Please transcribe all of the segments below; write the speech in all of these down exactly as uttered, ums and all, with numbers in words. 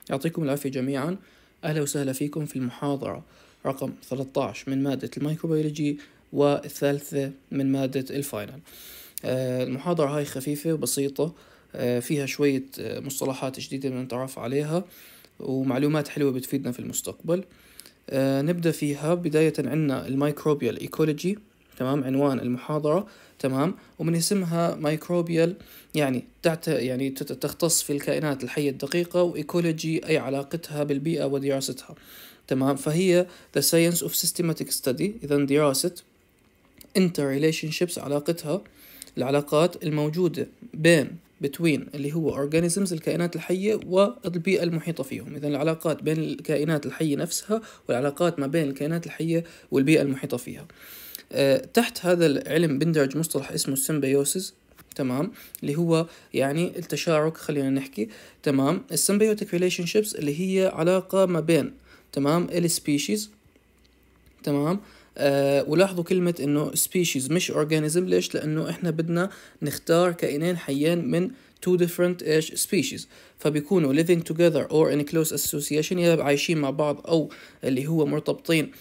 يعطيكم العافية جميعا. أهلا وسهلا فيكم في المحاضرة رقم ثلاثة عشر من مادة الميكروبيولوجي والثالثة من مادة الفاينل. آه، المحاضرة هاي خفيفة وبسيطة، آه، فيها شوية آه، مصطلحات جديدة بدنا نتعرف عليها ومعلومات حلوة بتفيدنا في المستقبل. آه، نبدأ فيها. بداية عنا الميكروبيال ايكولوجي، تمام، عنوان المحاضرة، تمام، ومن اسمها ميكروبيال يعني تعت يعني تختص في الكائنات الحية الدقيقة، وإيكولوجي أي علاقتها بالبيئة ودراستها، تمام. فهي the science of systematic study، إذا دراسة interrelationships، علاقتها العلاقات الموجودة بين between اللي هو organisms الكائنات الحية والبيئة المحيطة فيهم. إذا العلاقات بين الكائنات الحية نفسها والعلاقات ما بين الكائنات الحية والبيئة المحيطة فيها. أه تحت هذا العلم بندرج مصطلح اسمه السيمبيوسيس، تمام، اللي هو يعني التشارك، خلينا نحكي، تمام. السيمبيوتيك ريليشن شيبس اللي هي علاقة ما بين، تمام، السبيشيز، تمام. آه ولاحظوا كلمة انه species مش organism. ليش؟ لانه احنا بدنا نختار كائنين حيين من two different ايش species، فبيكونوا living together or in close association، يا عايشين مع بعض او اللي هو مرتبطين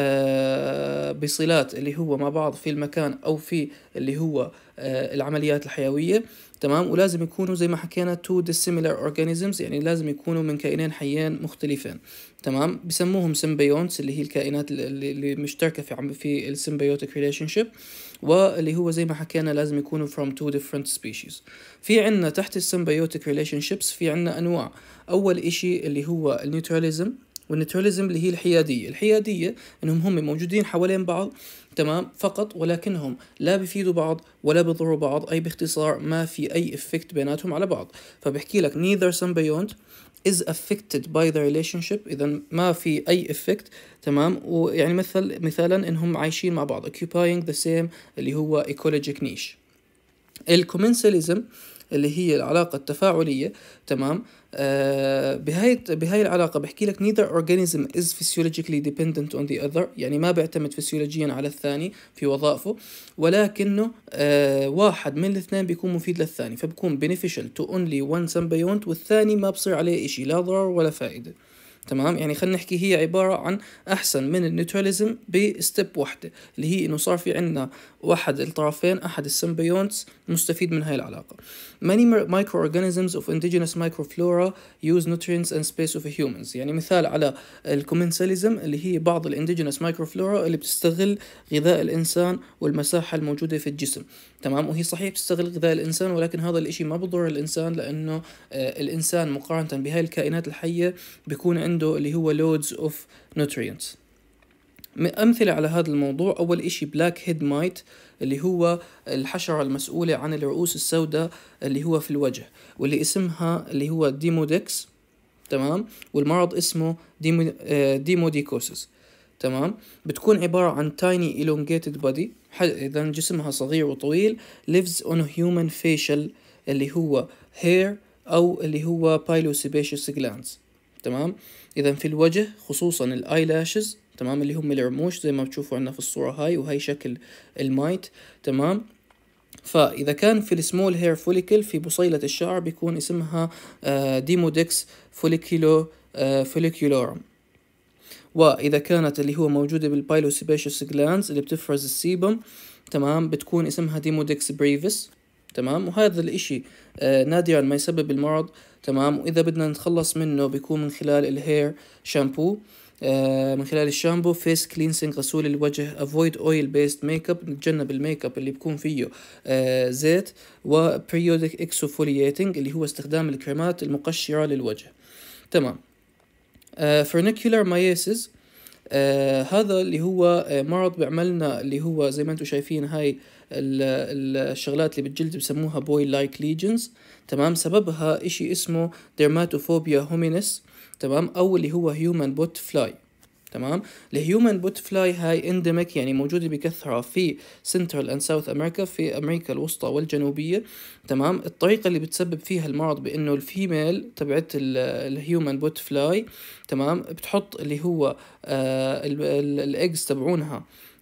آه بصلات اللي هو مع بعض في المكان او في اللي هو آه العمليات الحيوية، تمام. ولازم يكونوا زي ما حكينا two dissimilar organisms، يعني لازم يكونوا من كائنين حيين مختلفين، تمام. بسموهم سيمبيونتس، اللي هي الكائنات اللي, اللي مشتركة في عم في السيمبيوتيك ريليشن شيب، واللي هو زي ما حكينا لازم يكونوا from two different species. في عنا تحت السيمبيوتيك ريليشن شيبس في عنا انواع. اول اشي اللي هو النيوتراليزم، والنيوتراليزم اللي هي الحيادية. الحيادية انهم هم موجودين حوالين بعض، تمام، فقط، ولكنهم لا بيفيدوا بعض ولا بيضروا بعض، اي باختصار ما في اي افكت بيناتهم على بعض. فبحكي لك neither symbiont is affected by the relationship، إذا ما في أي effect، تمام. ويعني مثل مثالا إنهم عايشين مع بعض occupying the same اللي هو ecologic niche. الكومنساليزم اللي هي العلاقة التفاعلية، تمام. آه بهاي بهاي العلاقة بحكي لك neither organism is physiologically dependent on the other، يعني ما بيعتمد فسيولوجيا على الثاني في وظائفه، ولكنه آه واحد من الاثنين بيكون مفيد للثاني، فبكون beneficial to only one symbiont، والثاني ما بصير عليه إشي، لا ضرر ولا فائدة، تمام. يعني خلينا نحكي هي عبارة عن أحسن من النيوتراليزم بستيب واحدة، اللي هي إنه صار في عنا واحد الطرفين، أحد السيمبيونتس مستفيد من هاي العلاقة. Many microorganisms of indigenous microflora use nutrients and space of humans. يعني مثال على الكومنساليزم اللي هي بعض الانديجينوس مايكروفلورا اللي بتستغل غذاء الإنسان والمساحة الموجودة في الجسم، تمام. وهي صحيح بتستغل غذاء الإنسان، ولكن هذا الإشي ما بضر الإنسان، لأنه آه الإنسان مقارنة بهاي الكائنات الحية بيكون عنده اللي هو loads of nutrients. أمثلة على هذا الموضوع، أول إشي بلاك هيد مايت، اللي هو الحشرة المسؤولة عن الرؤوس السوداء اللي هو في الوجه، واللي اسمها اللي هو ديمودكس، تمام. والمرض اسمه ديمو ديموديكوسس، تمام. بتكون عبارة عن tiny elongated body، إذا جسمها صغير وطويل، lives on human facial اللي هو hair أو اللي هو pilosebaceous glands، تمام. إذا في الوجه خصوصا الايلاشز، تمام، اللي هم الرموش زي ما بتشوفوا عنا في الصورة هاي، وهي شكل المايت، تمام. فإذا كان في السمول هير فوليكل في بصيلة الشعر بيكون اسمها ديمودكس فوليكيلو فوليكيولورم. وإذا كانت اللي هو موجودة بالبايلوسيباشيوس جلانز اللي بتفرز السيبم، تمام، بتكون اسمها ديمودكس بريفس، تمام. وهذا الاشي آه نادرا ما يسبب المرض، تمام. واذا بدنا نتخلص منه بيكون من خلال الهير شامبو، آه من خلال الشامبو، فيس كلينسينج، غسول الوجه، افويد اويل بيست ميك اب، نتجنب الميك اب اللي بيكون فيه آه زيت، وبريودك اكسوفولياتنج اللي هو استخدام الكريمات المقشرة للوجه، تمام. آه فرنيكولار مايسيس، آه هذا اللي هو آه مرض بيعملنا اللي هو زي ما انتم شايفين هاي الشغلات اللي بالجلد بسموها بوي لايك ليجنز، تمام. سببها اشي اسمه ديرماتوفوبيا هومينس، تمام، او اللي هو هيومن بوت فلاي، تمام. الهيومن بوت فلاي هاي انديميك، يعني موجودة بكثرة في سنترال اند ساوث امريكا، في امريكا الوسطى والجنوبية، تمام. الطريقة اللي بتسبب فيها المرض بانه الفيميل تبعت الهيومن بوت فلاي، تمام، بتحط اللي هو آه الايجز تبعونها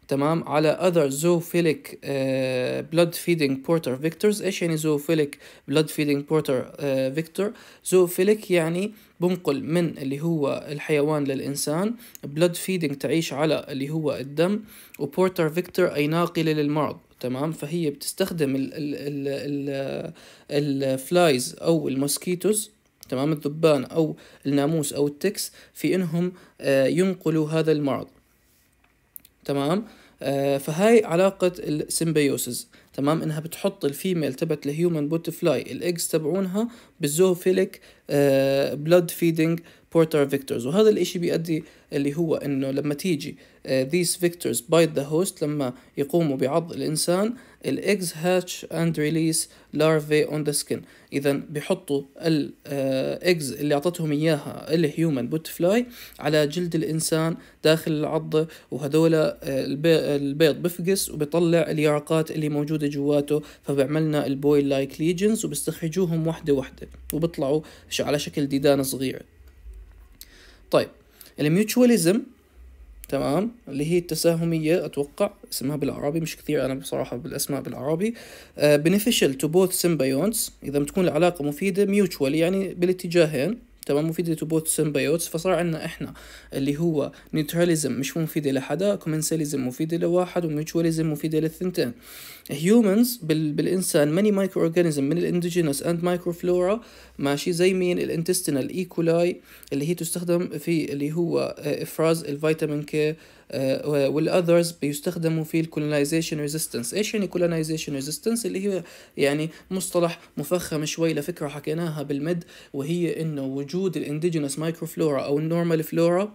تمام على other zoophilic uh, blood feeding porter vectors. ايش يعني zoophilic blood feeding porter uh, vector؟ zoophilic يعني بنقل من اللي هو الحيوان للإنسان، blood feeding تعيش على اللي هو الدم، وporter vector أي ناقلة للمرض. تمام، فهي بتستخدم ال ال ال ال الفلايز أو الموسكيتوز، تمام، الذبان أو الناموس أو التكس، في إنهم آه ينقلوا هذا المرض. تمام. آه فهاي علاقة السيمبيوسز، تمام، انها بتحط الفيميل تبعت الهيومن بوتفلاي الاكس تبعونها بالزوفيليك آه بلود فيدنج بورتر فيكتورز. وهذا الاشي بيؤدي اللي هو انه لما تيجي آه these victors bite the host، لما يقوموا بعض الانسان، الاكس هاتش اند ريليس larvae on the skin. اذا بيحطوا الاكس اللي اعطتهم اياها الهيومن بوتفلاي على جلد الانسان داخل العضة، وهذول البيض بفقس وبيطلع اليرقات اللي موجودة جواته، فبيعملنا البويل لايك ليجنز، وبيستخرجوهم وحدة وحدة وبيطلعوا على شكل ديدان صغيرة. طيب الميوتشواليزم، تمام، اللي هي التساهمية، أتوقع اسمها بالعربي، مش كثير أنا بصراحة بالأسماء بالعربي. uh, beneficial to both symbionts، إذا بتكون العلاقة مفيدة mutual يعني بالاتجاهين، تمام، مفيدة to both symbiotes. فصار عنا إحنا اللي هو neutralism مش مفيدة لحدا، commensalism مفيدة لواحد، وmutualism مفيدة للثنتين. humans بال... بالإنسان many microorganism من الاندوجينوس and microflora، ماشي، زي مين؟ الانتستينال ايكولاي اللي هي تستخدم في اللي هو افراز الفيتامين كي، والاذرز بيستخدموا في الكولونايزيشن ريزيستنس. ايش يعني كولونايزيشن ريزيستنس؟ اللي هي يعني مصطلح مفخم شوي لفكره حكيناها بالمد، وهي انه وجود الاندوجينوس مايكروفلورا او النورمال فلورا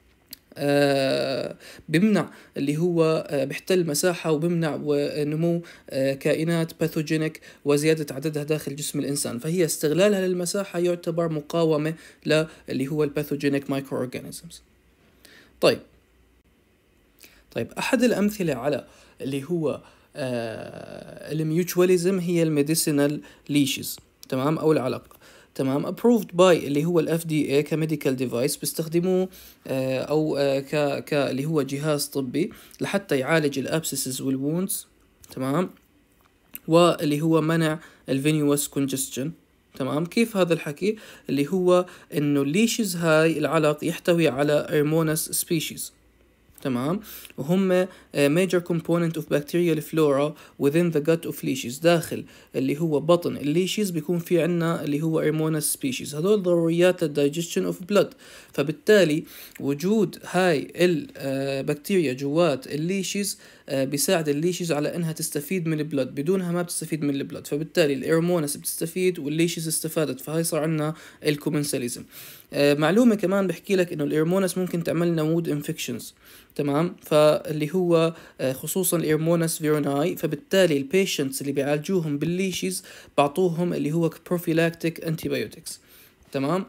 آه بيمنع اللي هو آه بيحتل مساحة وبيمنع نمو آه كائنات باثوجينيك وزيادة عددها داخل جسم الإنسان. فهي استغلالها للمساحة يعتبر مقاومة للي هو الباثوجينيك مايكرو أورجانيزمز. طيب طيب أحد الأمثلة على اللي هو آه الميوتشواليزم هي الميديسينال ليشز، تمام، أو العلاقة، تمام، approved by اللي هو ال إف دي إيه كميديكال ديفايس، بيستخدموه آه أو آه ك ك اللي هو جهاز طبي لحتى يعالج الابسسز والوونز، تمام، واللي هو منع الفينيوس كونجستشن. تمام، كيف هذا الحكي؟ اللي هو إنه الليشز هاي العلق يحتوي على هرمونس سبيشيز، تمام، وهم major component of bacterial flora within the gut of leeches. داخل اللي هو بطن الليشيز بيكون في عنا اللي هو هرمونس species، هذول ضروريات digestion of blood. فبالتالي وجود هاي البكتيريا جوات الليشيز بيساعد الليشيز على انها تستفيد من البلد، بدونها ما بتستفيد من البلد، فبالتالي الهرمونس بتستفيد والليشيز استفادت، فهاي صار عنا الكومنساليزم. معلومة كمان بحكي لك انه الهرمونس ممكن تعمل لنا وود انفكشنز، تمام، فاللي هو خصوصا الهرمونس فيروناي، فبالتالي البيشنتس اللي بيعالجوهم بالليشيز بعطوهم اللي هو بروفيلاكتيك انتيبيوتكس، تمام.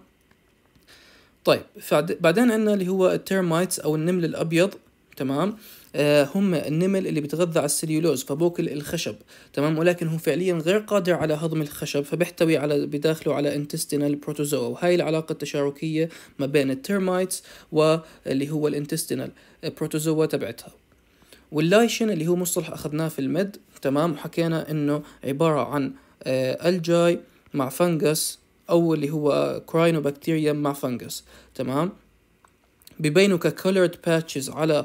طيب بعدين عندنا اللي هو التيرمايتس او النمل الابيض، تمام، آه هم النمل اللي بيتغذى على السليولوز، فبوكل الخشب، تمام، ولكن هو فعليا غير قادر على هضم الخشب، فبيحتوي على بداخله على انتستينال بروتوزوا. وهاي العلاقة التشاركية ما بين التيرمايتس واللي هو الانتستينال بروتوزوا تبعتها. واللايشن اللي هو مصطلح أخذناه في المد، تمام، وحكينا إنه عبارة عن آه الجاي مع فنجس، أو اللي هو كراينوبكتيريا مع فنجس، تمام، بيبينوا ككولرد باتشز على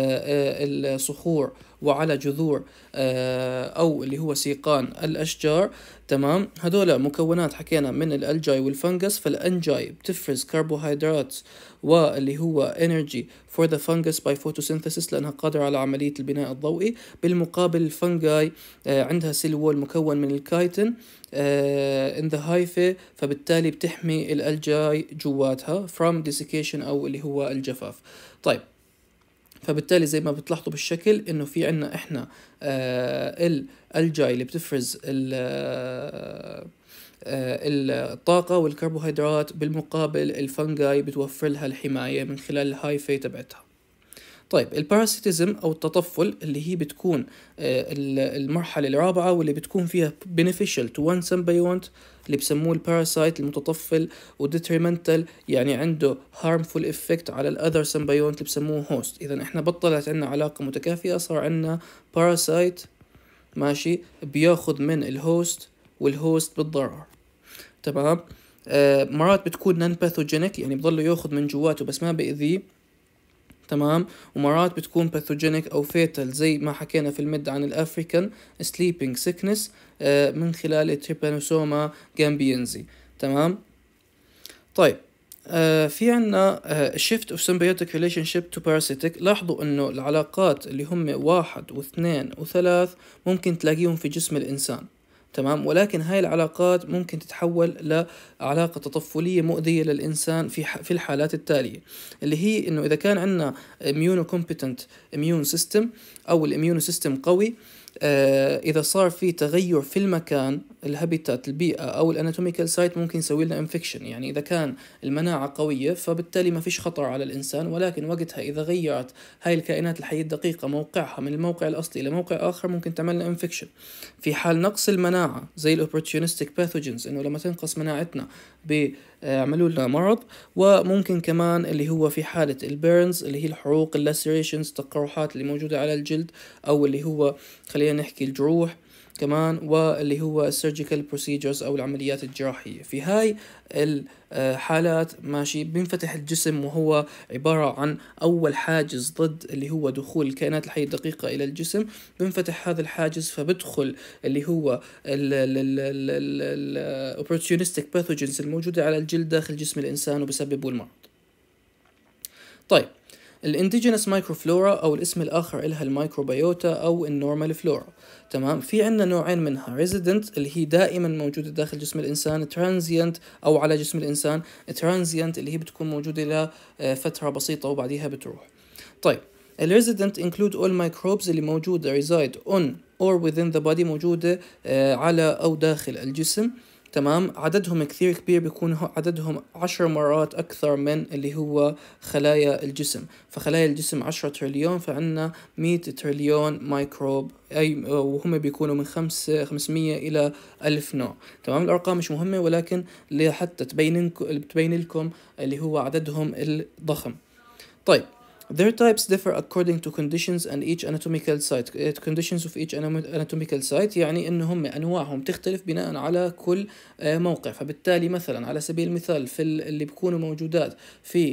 الصخور وعلى جذور أو اللي هو سيقان الأشجار، تمام. هذول مكونات حكينا من الألجاي والفنجس. فالأنجاي بتفرز كربوهيدرات واللي هو energy for the fungus by photosynthesis لأنها قادرة على عملية البناء الضوئي. بالمقابل الفنجاي عندها سيل وول مكون من الكايتين in the hyphae، فبالتالي بتحمي الألجاي جواتها from desiccation أو اللي هو الجفاف. طيب فبالتالي زي ما بتلاحظوا بالشكل انه في عنا احنا آه الالجاي اللي بتفرز آه الطاقة والكربوهيدرات، بالمقابل الفنجاي بتوفر لها الحماية من خلال الهايفي تبعتها. طيب الباراسيتيزم أو التطفل اللي هي بتكون المرحلة الرابعة واللي بتكون فيها beneficial to one symbiont اللي بسموه الباراسايت المتطفل، و detrimental يعني عنده harmful effect على الأذر symbiote اللي بسموه host. إذا إحنا بطلت عنا علاقة متكافئة، صار عنا parasite ماشي بياخد من الهوست والهوست بالضرر. تمام. آه مرات بتكون نون باثوجينيك يعني بضله ياخد من جواته بس ما بيأذيه. تمام. ومرات بتكون باثوجينيك او فيتال زي ما حكينا في المد عن الافريكان سليبينج سيكنس آه من خلال التريبانوسوما جامبينزي. تمام. طيب آه في عنا آه shift of symbiotic relationship to parasitic. لاحظوا انه العلاقات اللي هم واحد واثنين وثلاث ممكن تلاقيهم في جسم الانسان. تمام. ولكن هاي العلاقات ممكن تتحول لعلاقة تطفلية مؤذية للإنسان في في الحالات التالية، اللي هي إنه إذا كان عندنا immunocompetent immune system أو الاميون سيستم قوي، آه إذا صار في تغير في المكان الهابيتات البيئة أو الاناتوميكال سايت ممكن يسوي لنا انفكشن. يعني إذا كان المناعة قوية فبالتالي ما فيش خطر على الإنسان، ولكن وقتها إذا غيرت هاي الكائنات الحية الدقيقة موقعها من الموقع الأصلي إلى موقع آخر ممكن تعمل لنا انفكشن. في حال نقص المناعة زي الأوبورتيونستيك باثوجينز، إنه لما تنقص مناعتنا بيعملوا لنا مرض. وممكن كمان اللي هو في حالة البيرنز اللي هي الحروق اللاسيريشنز التقرحات اللي موجودة على الجلد، أو اللي هو خلينا نحكي الجروح كمان، واللي هو surgical procedures أو العمليات الجراحية. في هاي الحالات ماشي بينفتح الجسم وهو عبارة عن أول حاجز ضد اللي هو دخول الكائنات الحية الدقيقة إلى الجسم. بينفتح هذا الحاجز فبدخل اللي هو ال opportunistic pathogens الموجودة على الجلد داخل جسم الإنسان وبسببوا المرض. طيب الانديجينس مايكروفلورا او الاسم الاخر لها الميكروبيوتا او النورمال فلورا. تمام. في عندنا نوعين منها، ريزيدنت اللي هي دائما موجوده داخل جسم الانسان، ترانزيانت او على جسم الانسان. ترانزيانت اللي هي بتكون موجوده لفتره بسيطه وبعديها بتروح. طيب الريزيدنت include all microbes اللي موجوده reside on or within the body موجوده على او داخل الجسم. تمام. عددهم كثير كبير، بيكون عددهم عشر مرات أكثر من اللي هو خلايا الجسم. فخلايا الجسم عشرة تريليون، فعنا مية تريليون ميكروب، أي وهم بيكونوا من خمسة خمسمية إلى ألف نوع. تمام. الأرقام مش مهمة، ولكن لحتى تبين تبين لكم اللي هو عددهم الضخم. طيب their types differ according to conditions and each anatomical site. conditions of each anatomical site يعني إنهم أنواعهم تختلف بناء على كل موقع. فبالتالي مثلا على سبيل المثال في اللي بيكونوا موجودات في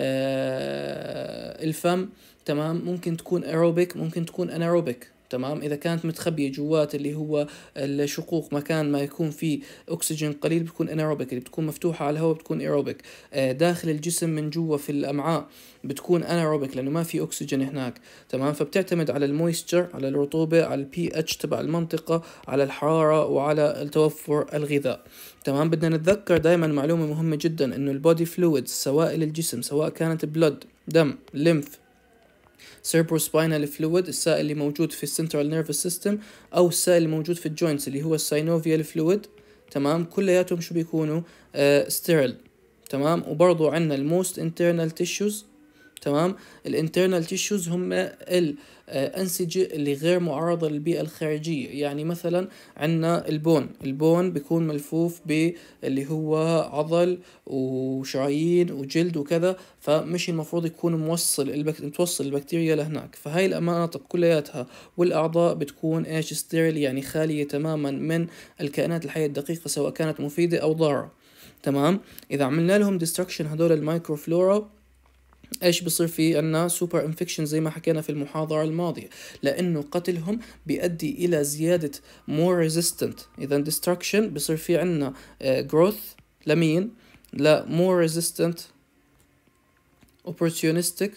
الفم، تمام، ممكن تكون aerobic ممكن تكون anaerobic. تمام. إذا كانت متخبية جوات اللي هو الشقوق مكان ما يكون فيه أكسجين قليل بتكون انيروبيك، اللي بتكون مفتوحة على الهواء بتكون ايروبيك. داخل الجسم من جوا في الأمعاء بتكون انيروبيك لأنه ما في أكسجين هناك. تمام. فبتعتمد على المويستر، على الرطوبة، على البي اتش تبع المنطقة، على الحرارة، وعلى التوفر الغذاء. تمام. بدنا نتذكر دائما معلومة مهمة جدا، إنه البودي فلويدز سوائل الجسم سواء كانت بلود دم ليمف cerebrospinal fluid السائل اللي موجود في السنترال نيرفس سيستم، او السائل اللي موجود في الجوينتس اللي هو الساينوفيال فلويد. تمام. كلياتهم شو بيكونوا آه ستيرل. تمام. وبرضو عندنا الموست internal tissues. تمام. الانترنال تيشوز هم الأنسجة اللي غير معرضة للبيئة الخارجية. يعني مثلا عندنا البون البون بيكون ملفوف باللي هو عضل وشرايين وجلد وكذا، فمش المفروض يكون موصل البك... توصل البكتيريا لهناك. فهاي المناطق كلياتها والأعضاء بتكون ايش ستيرل، يعني خالية تماما من الكائنات الحية الدقيقة سواء كانت مفيدة أو ضارة. تمام. إذا عملنا لهم ديستركشن هدول المايكروفلورا ايش بصير في عنا سوبر انفكشن زي ما حكينا في المحاضرة الماضية، لانه قتلهم بيؤدي الى زيادة more resistant. اذا destruction بصير في عنا growth لمين لا more resistant opportunistic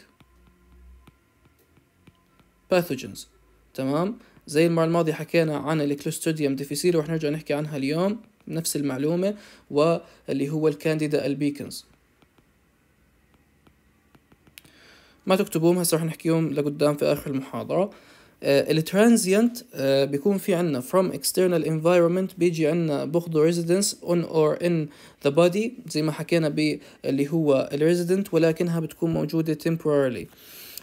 pathogens. تمام. زي المرة الماضية حكينا عن الكلوستريديوم ديفيسيل ورح نرجع نحكي عنها اليوم نفس المعلومة، واللي هو الكانديدا البيكنز. ما تكتبوهم هسه رح نحكيهم لقدام في آخر المحاضرة. الترانزيانت uh, uh, بيكون في عنا from external environment، بيجي عنا بأخذوا residence on or in the body زي ما حكينا باللي هو الريزيدنت، ولكنها بتكون موجودة temporarily.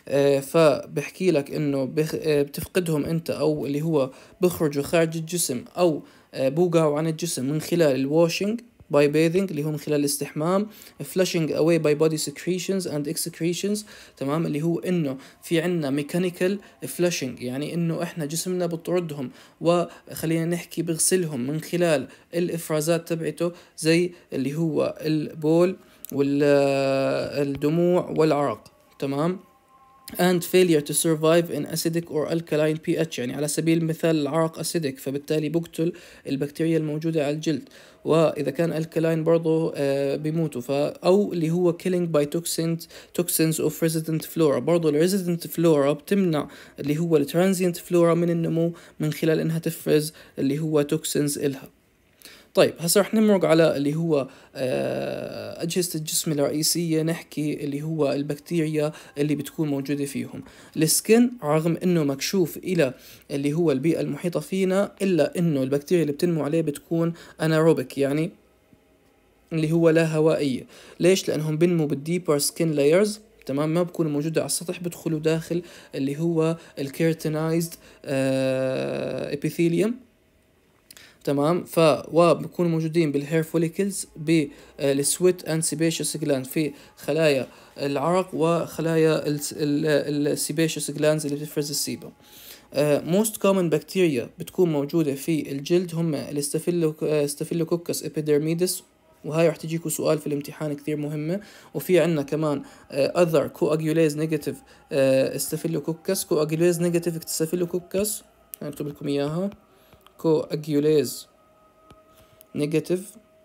آه فبحكي لك انه بخ... آه بتفقدهم انت، او اللي هو بخرجوا خارج الجسم، او آه بوقعوا عن الجسم من خلال الواشنج by bathing اللي هو من خلال الاستحمام، flushing away by body secretions and excretions. تمام، اللي هو انه في عنا mechanical flushing، يعني انه احنا جسمنا بطردهم، وخلينا نحكي بغسلهم من خلال الافرازات تبعته، زي اللي هو البول والدموع والعرق. تمام. and failure to survive in acidic or alkaline pH، يعني على سبيل المثال العرق acidic، فبالتالي بقتل البكتيريا الموجودة على الجلد، وإذا كان alkaline برضو آه بيموتوا. ف أو اللي هو killing by toxins toxins of resident flora، برضو ال resident flora بتمنع اللي هو ال transient flora من النمو من خلال إنها تفرز اللي هو toxins إلها. طيب هسه رح نمرق على اللي هو أجهزة الجسم الرئيسية، نحكي اللي هو البكتيريا اللي بتكون موجودة فيهم. السكن رغم انه مكشوف الى اللي هو البيئة المحيطة فينا، الا انه البكتيريا اللي بتنمو عليه بتكون اناروبيك، يعني اللي هو لا هوائية. ليش؟ لانهم بنمو بالديبر سكين لايرز. تمام، ما بكونوا موجودة على السطح، بدخلوا داخل اللي هو الكيرتنايزد ابيثيليوم. تمام، ف وبكونوا موجودين بالهير فوليكلز، بالسويت اند سيبيشيوس جلاند، في خلايا العرق وخلايا السيبيشيوس جلاندز اللي بتفرز السيبم. موست كومن بكتيريا بتكون موجودة في الجلد هم الاستافيلوكوكس ابيديرميدس، وهاي رح تجيكوا سؤال في الامتحان كثير مهمة. وفي عنا كمان other coagulase negative استافيلوكوكس coagulase negative استافيلوكوكس، هنكتب لكم اياها coagulase negative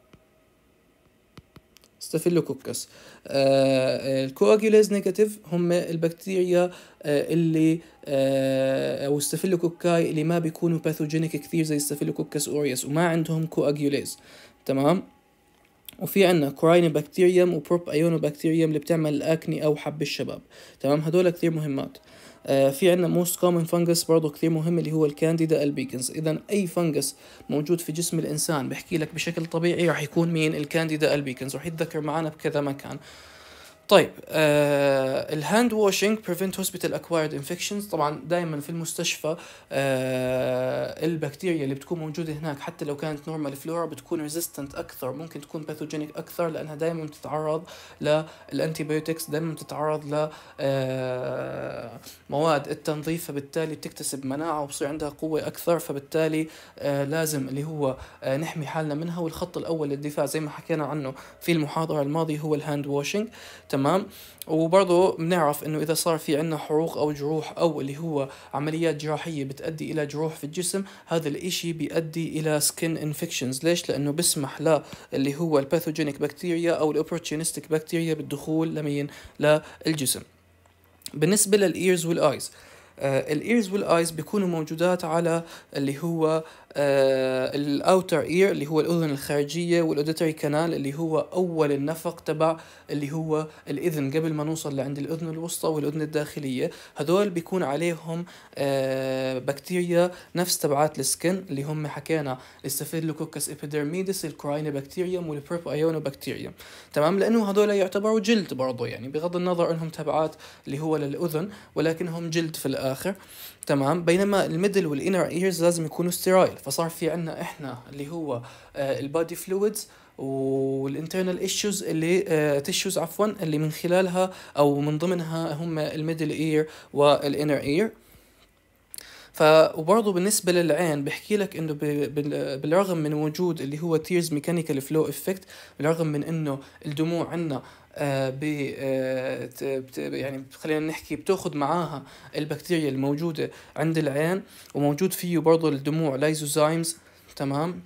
ستافيلوكوكس. الكواجوليز نيجاتيف هم البكتيريا آه اللي آه او ستافيلوكوكاي اللي ما بيكونوا باثوجينيك كثير زي ستافيلوكوكس اوريوس، وما عندهم كواجوليز. تمام. وفي عنا كورايني بكتيريوم وبروب ايونو بكتيريوم اللي بتعمل الاكني او حب الشباب. تمام، هدول كثير مهمات. آه في عنا موست كومن فنجس برضو كثير مهم اللي هو الكانديدا البيكنز. اذا اي فنجس موجود في جسم الانسان بحكي لك بشكل طبيعي راح يكون مين؟ الكانديدا البيكنز، راح يتذكر معنا بكذا مكان. طيب آه الهاند واشنج prevent hospital acquired infections. طبعا دائما في المستشفى آه البكتيريا اللي بتكون موجودة هناك حتى لو كانت نورمال فلورا بتكون ريزيستنت أكثر، ممكن تكون باثوجينيك أكثر، لأنها دائما بتتعرض للأنتيبيوتكس، دائما بتتعرض ل آه مواد التنظيف، فبالتالي بتكتسب مناعة وبصير عندها قوة أكثر، فبالتالي آه لازم اللي هو آه نحمي حالنا منها. والخط الأول للدفاع زي ما حكينا عنه في المحاضرة الماضية هو الهاند واشنج. تمام. وبرضه بنعرف انه اذا صار في عنا حروق او جروح او اللي هو عمليات جراحية بتؤدي الى جروح في الجسم، هذا الاشي بيؤدي الى سكين انفكشنز. ليش؟ لانه بسمح لا اللي هو الباثوجينيك بكتيريا او الاوبورتونستيك بكتيريا بالدخول لمين؟ للجسم. بالنسبة للايرز والايز، الايرز والايز بيكونوا موجودات على اللي هو الاوتر اير اللي هو الاذن الخارجيه، والاوديتري كانال اللي هو اول النفق تبع اللي هو الاذن قبل ما نوصل لعند الاذن الوسطى والاذن الداخليه. هذول بيكون عليهم بكتيريا نفس تبعات السكن اللي هم حكينا الستافيلوكوكس ابيديرميدس، الكورايني بكتيريوم والبروب ايونو بكتيريوم. تمام، لانه هذول يعتبروا جلد برضه، يعني بغض النظر انهم تبعات اللي هو للاذن ولكنهم جلد في الاخر. تمام. بينما الميدل والانر ايرز لازم يكونوا ستيرايل، فصار في عنا احنا اللي هو آه البادي فلويدز والانترنال ايشوز اللي آه تيشوز عفوا اللي من خلالها او من ضمنها هم الميدل اير والانر اير. ف وبرضه بالنسبة للعين بحكي لك انه بالرغم من وجود اللي هو تيرز ميكانيكال فلو افكت، بالرغم من انه الدموع عنا آه ب آه يعني خلينا نحكي بتاخذ معاها البكتيريا الموجودة عند العين، وموجود فيه برضه الدموع لايزوزايمز. تمام.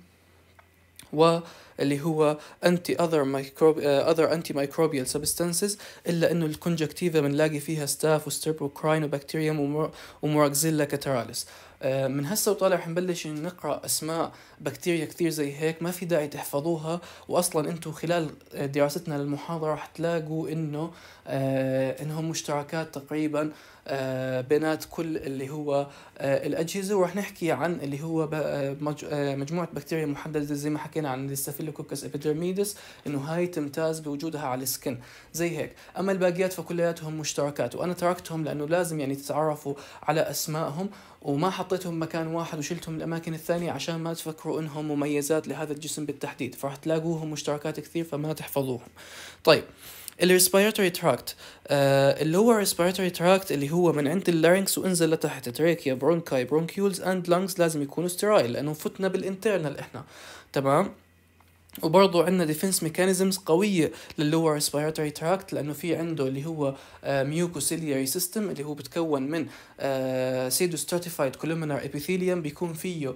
واللي هو anti other microb uh, other antimicrobial substances، إلا إنه الكونجكتيفا بنلاقي فيها ستاف وستريبوكراين وبكتيريوم وموراكزيلا كاتراليس. آه، من هسه وطالع رح نبلش نقرأ أسماء بكتيريا كثير زي هيك ما في داعي تحفظوها. وأصلا أنتم خلال دراستنا للمحاضرة رح تلاقوا إنه آه إنهم مشتركات تقريبا آه بينات كل اللي هو آه الأجهزة. ورح نحكي عن اللي هو مج آه مجموعة بكتيريا محددة زي ما حكينا عن الستافيلوكوكس إبيديرميدس، إنه هاي تمتاز بوجودها على السكن زي هيك. أما الباقيات فكلياتهم مشتركات، وأنا تركتهم لأنه لازم يعني تتعرفوا على أسمائهم، وما حطيتهم مكان واحد وشلتهم الأماكن الثانية عشان ما تفكروا إنهم مميزات لهذا الجسم بالتحديد، فرح تلاقوهم مشتركات كثير فما تحفظوهم. طيب الريسبيراتوري تراكت، آه اللي هو الريسبيراتوري تراكت اللي هو من عند اللارynx وانزل لتحت، تراكيا، برونكاي، برونكيولز اند لانجز لازم يكونوا سترايل لانه فتنا بالانترنال احنا. تمام. وبرضو عندنا ديفنس ميكانيزمز قوية لللور ريسبيراتوري تراكت، لأنه في عنده اللي هو ميوكوسيلياري سيستم اللي هو بتكون من سيدو ستراتيفايد كولومينار ابيثيليوم، بيكون فيه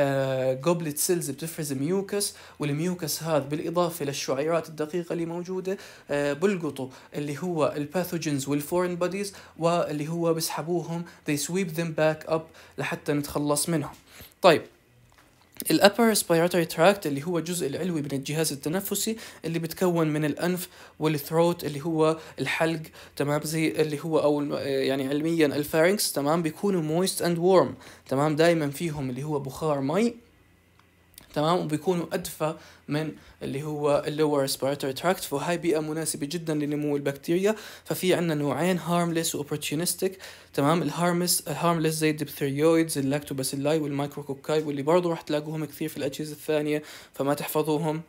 جوبلت سيلز بتفرز ميوكس، والميوكس هذا بالإضافة للشعيرات الدقيقة اللي موجودة بلقطوا اللي هو الباثوجينز والفورين بوديز، واللي هو بيسحبوهم they sweep them back up لحتى نتخلص منهم. طيب الأبر respiratory tract اللي هو الجزء العلوي من الجهاز التنفسي اللي بتكون من الأنف والثروت اللي هو الحلق. تمام. زي اللي هو أو يعني علميا الفارنكس. تمام. بيكونوا moist and warm. تمام. دايما فيهم اللي هو بخار مي. تمام. وبيكونوا أدفى من اللي هو اللور ريسبيراتوري تراكت، فهاي بيئة مناسبة جدا لنمو البكتيريا. ففي عنا نوعين هارمليس وأوبورتيونستيك. تمام. الهارمليس الهارمليس زي الدبثيريويدز، اللاكتوباسيلاي، والمايكروكوكاي، واللي برضو راح تلاقوهم كثير في الأجهزة الثانية فما تحفظوهم.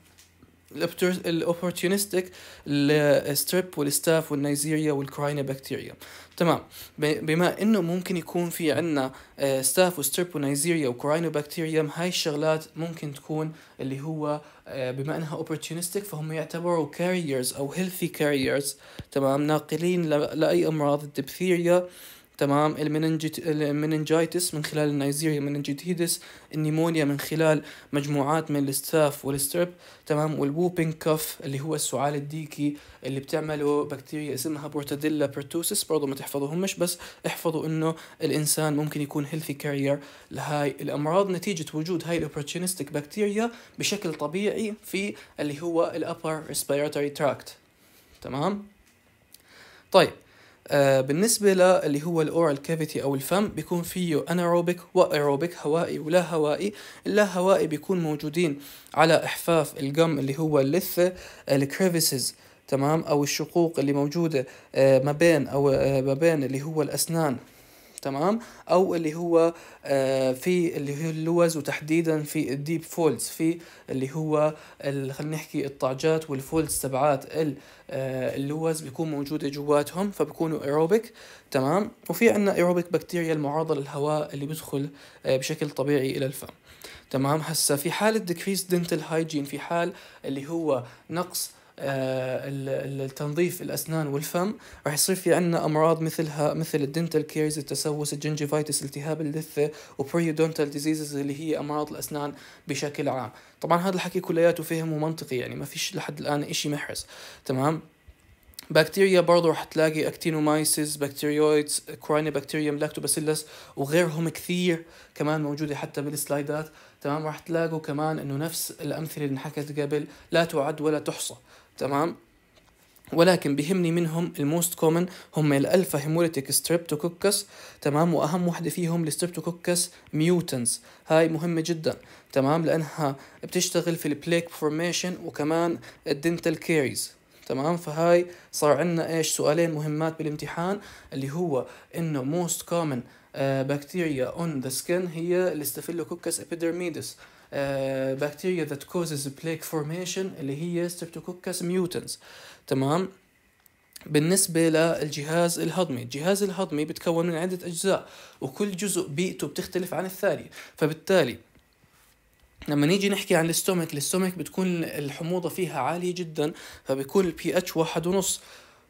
الاوبورتيونستيك الستريب والستاف والنيزيريا والكراينا بكتيريا. تمام. بما انه ممكن يكون في عنا ستاف وستريب ونيزيريا وكراينا بكتيريا، هاي الشغلات ممكن تكون اللي هو بما انها اوبورتيونستيك فهم يعتبروا كاريرز او هيلثي كاريرز. تمام. ناقلين لاي امراض الدبثيريا. تمام. المننجيتس من خلال النيزيريا مننجيتيدس، النيمونيا من خلال مجموعات من الستاف والستريب. تمام. والووبينج كف اللي هو السعال الديكي اللي بتعمله بكتيريا اسمها بورتاديلا بيرتوسس. برضو ما تحفظوهمش، بس احفظوا انه الانسان ممكن يكون هيلثي كارير لهاي الامراض نتيجة وجود هاي الاوبورتيونستيك بكتيريا بشكل طبيعي في اللي هو الابر ريسبيراتوري تراكت. تمام. طيب آه بالنسبة للي هو الأورال كافيتي أو الفم، بيكون فيه أناروبيك وأيروبيك، هوائي ولا هوائي. اللا هوائي بيكون موجودين على إحفاف الجم اللي هو اللثة، الكريفيسز. تمام. أو الشقوق اللي موجودة آه ما بين أو آه ما بين اللي هو الأسنان. تمام. او اللي هو آه في اللي هو اللوز، وتحديدا في الديب فولدز، في اللي هو خلينا نحكي الطعجات والفولدز تبعات آه اللوز بيكون موجوده جواتهم، فبيكونوا ايروبيك. تمام. وفي عندنا ايروبيك بكتيريا المعرضه للهواء اللي بيدخل آه بشكل طبيعي الى الفم. تمام. هسا في حاله decreased dental hygiene، في حال اللي هو نقص آه التنظيف الأسنان والفم، راح يصير في عنا أمراض مثلها مثل الدنتال كيرز، التسوس، الجنجيفايتس، التهاب اللثة، وبريودونتال ديزيزز اللي هي أمراض الأسنان بشكل عام. طبعا هذا الحكي كلياته فهم ومنطقي، يعني ما فيش لحد الآن إشي محرز. تمام. بكتيريا برضو رح تلاقي اكتينومايسيس، بكتيريويدز، كورايني بكتيريوم، لاكتوباسيلس، وغيرهم كثير كمان موجودة حتى بالسلايدات. تمام. رح تلاقوا كمان انه نفس الامثلة اللي انحكت قبل لا تعد ولا تحصى. تمام. ولكن بيهمني منهم الموست كومن هم الالفا هيموليتيك ستريبتوكوكس. تمام. واهم وحده فيهم الستريبتوكوكس ميوتنز. هاي مهمه جدا. تمام. لانها بتشتغل في البليك فورميشن وكمان الدنتال كيريز. تمام. فهاي صار عندنا ايش سؤالين مهمات بالامتحان، اللي هو انه موست كومن بكتيريا اون ذا سكين هي الستافيلوكوكس ابيديرميدس. بكتيريا that causes plaque formation اللي هي ستريبتوكوكس ميوتنز. تمام. بالنسبة للجهاز الهضمي، الجهاز الهضمي بتكون من عدة أجزاء، وكل جزء بيئته بتختلف عن الثاني. فبالتالي لما نيجي نحكي عن الاستومك، الاستومك بتكون الحموضة فيها عالية جدا، فبيكون البي اتش واحد ونص.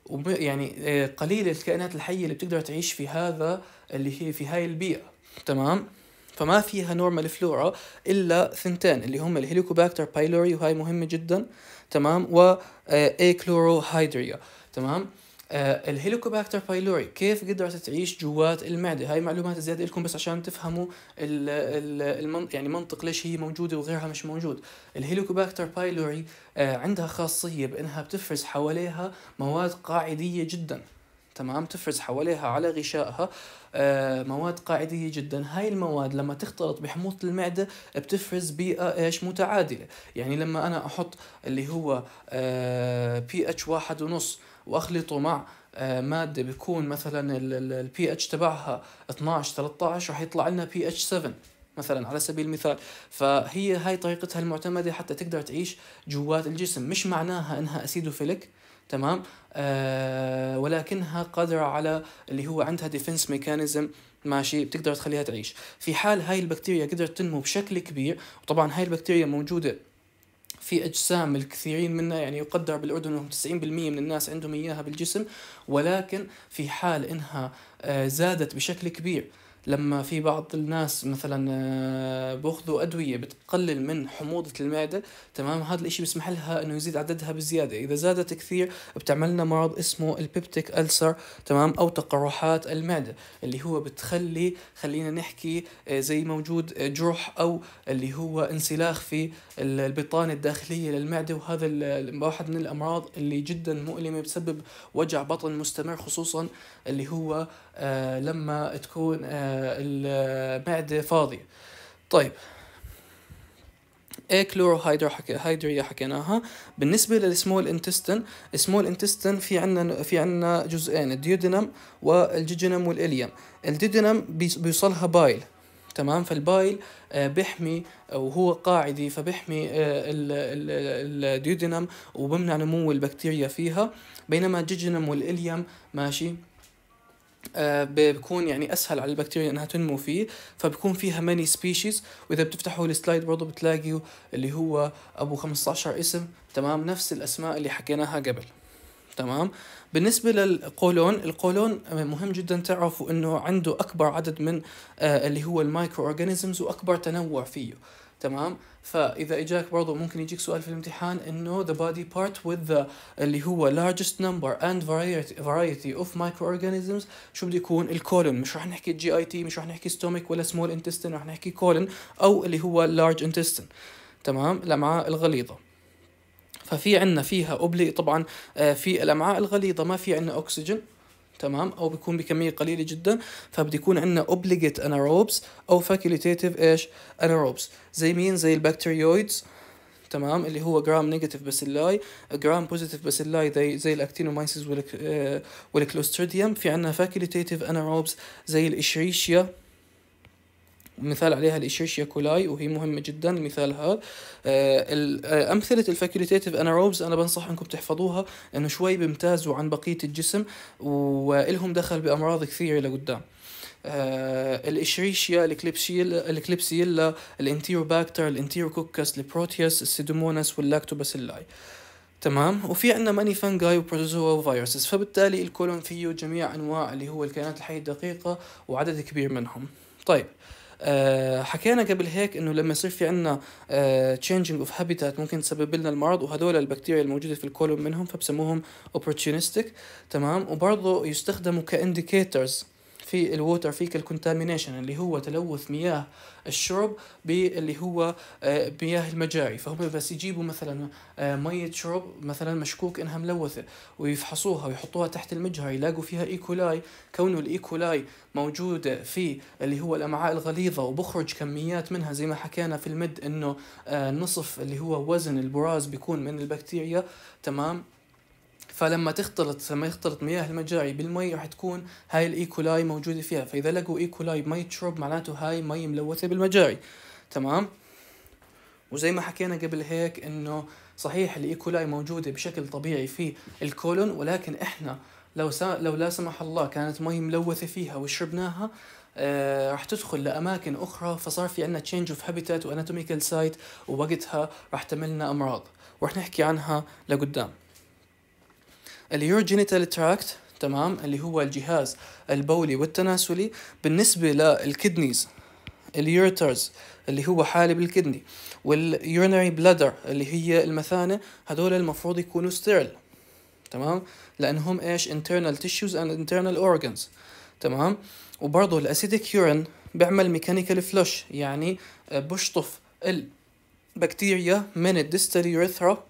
يعني قليل الكائنات الحية اللي بتقدر تعيش في هذا اللي هي في هاي البيئة. تمام. فما فيها نورمال فلورا إلا ثنتين اللي هم الهيليكوباكتر بايلوري، وهاي مهمة جدا. تمام. و اي كلوروهيدريا. تمام. آه الهيليكوباكتر بايلوري كيف قدرت تعيش جوات المعدة؟ هاي معلومات زيادة لكم بس عشان تفهموا ال ال المن يعني منطق ليش هي موجودة وغيرها مش موجود. الهيليكوباكتر بايلوري آه عندها خاصية بأنها بتفرز حواليها مواد قاعدية جدا، تمام، تفرز حواليها على غشائها آه مواد قاعدية جدا. هاي المواد لما تختلط بحموضة المعدة بتفرز بيئة ايش متعادلة. يعني لما انا احط اللي هو آه بي اتش واحد ونص واخلطه مع آه مادة بيكون مثلا البي اتش تبعها اثناشر ثلاثة عشر راح يطلع لنا بي اتش سبعة مثلا على سبيل المثال. فهي هاي طريقتها المعتمدة حتى تقدر تعيش جوات الجسم. مش معناها انها اسيدوفيليك، تمام، آه ولكنها قادرة على اللي هو عندها ديفنس ميكانيزم، ماشي، بتقدر تخليها تعيش. في حال هاي البكتيريا قدرت تنمو بشكل كبير، وطبعا هاي البكتيريا موجودة في أجسام الكثيرين منا، يعني يقدر بالأردن أنهم تسعين بالمية من الناس عندهم إياها بالجسم، ولكن في حال إنها آه زادت بشكل كبير، لما في بعض الناس مثلا بأخذوا أدوية بتقلل من حموضة المعدة، تمام، هذا الإشي بيسمح لها إنه يزيد عددها بزيادة. إذا زادت كثير بتعملنا مرض اسمه البيبتيك ألسر، تمام، أو تقرحات المعدة، اللي هو بتخلي خلينا نحكي زي موجود جرح أو اللي هو انسلاخ في البطانة الداخلية للمعدة. وهذا واحد من الأمراض اللي جدا مؤلمة، بتسبب وجع بطن مستمر، خصوصا اللي هو آه لما تكون آه المعدة فاضية. طيب، ايه كلورو هيدريا حكيناها. بالنسبة للسمول انتستن، سمول انتستن في عنا في عنا جزئين، الديودينم والجيجينم والإليم. الديودينم بيوصلها بايل، تمام، فالبايل آه بيحمي وهو قاعدي، فبيحمي آه الديودينم وبمنع نمو البكتيريا فيها. بينما الجيجينم والإليم ماشي آه بيكون يعني اسهل على البكتيريا انها تنمو فيه، فبكون فيها ماني سبيشيز. واذا بتفتحوا السلايد برضو بتلاقيوا اللي هو ابو خمسة عشر اسم، تمام، نفس الاسماء اللي حكيناها قبل، تمام. بالنسبة للقولون، القولون مهم جدا تعرفوا انه عنده اكبر عدد من آه اللي هو المايكرو اورجانيزمز واكبر تنوع فيه، تمام. فاذا اجاك برضو ممكن يجيك سؤال في الامتحان انه the body part with the اللي هو largest number and variety variety of microorganisms شو بده يكون؟ الكولون. مش راح نحكي جي اي تي، مش راح نحكي stomach ولا small intestine، راح نحكي كولون او اللي هو large intestine، تمام، الامعاء الغليظة. ففي عنا فيها أوبلي طبعا آه في الأمعاء الغليظة ما في عنا أكسجين، تمام، أو بيكون بكمية قليلة جدا، فبدي يكون عنا obligate anaerobes أو facultative إيش anaerobes. زي مين؟ زي البكتيريويدز، تمام، اللي هو جرام نيجاتيف باسيلاي، جرام بوزيتيف باسيلاي زي زي الاكتينومايسيس والكلوستريديوم. في عنا facultative anaerobes زي الإشريشيا، مثال عليها الإشيرشيا كولاي، وهي مهمة جدا المثال هذا. آه أمثلة الفاكولتيتيف أناروبز أنا بنصح أنكم تحفظوها، لأنه شوي بيمتازوا عن بقية الجسم وإلهم دخل بأمراض كثيرة لقدام. آه الإشريشيا، الكليبسيلا، الكليبسيلا، الانتيروباكتر، الانتيروكوكس، البروتيوس، السيدوموناس واللاكتوباسيلاي، تمام. وفي عندنا ماني فانجاي وبروتوزوا وفيروسز. فبالتالي الكولون فيه جميع أنواع اللي هو الكائنات الحية الدقيقة وعدد كبير منهم. طيب، أه حكينا قبل هيك انه لما يصير في عنا أه changing of habitat ممكن تسبب لنا المرض، وهذول البكتيريا الموجودة في الكولون منهم، فبسموهم opportunistic، تمام. وبرضه يستخدموا كانديكيتورز في الووتر فيكال كونتامينيشن، اللي هو تلوث مياه الشرب باللي هو آه مياه المجاري. فهم بس يجيبوا مثلا آه مية شرب مثلا مشكوك انها ملوثة ويفحصوها ويحطوها تحت المجهر، يلاقوا فيها ايكولاي. كونه الايكولاي موجودة في اللي هو الامعاء الغليظة وبخرج كميات منها، زي ما حكينا في المد انه آه نصف اللي هو وزن البراز بيكون من البكتيريا، تمام. فلما تختلط لما يختلط مياه المجاري بالمي راح تكون هاي الايكولاي موجودة فيها. فإذا لقوا ايكولاي بمية شرب معناته هاي مي ملوثة بالمجاري، تمام. وزي ما حكينا قبل هيك انه صحيح الايكولاي موجودة بشكل طبيعي في الكولون، ولكن احنا لو سا... لو لا سمح الله كانت مي ملوثة فيها وشربناها آه راح تدخل لأماكن أخرى، فصار في عنا change of habitat وanatomical site، ووقتها راح تملنا أمراض ورح نحكي عنها لقدام. اليوروجينيتال تراكت، تمام، اللي هو الجهاز البولي والتناسلي. بالنسبة للكدنيز، اليوريترز اللي هو حالب الكدني، واليورينري بلادر اللي هي المثانة، هدول المفروض يكونوا ستيرل، تمام، لأنهم إيش internal tissues and internal organs. تمام. وبرضه الأسيديك يورين بيعمل ميكانيكال فلوش، يعني بشطف البكتيريا من الديستال يوريثرا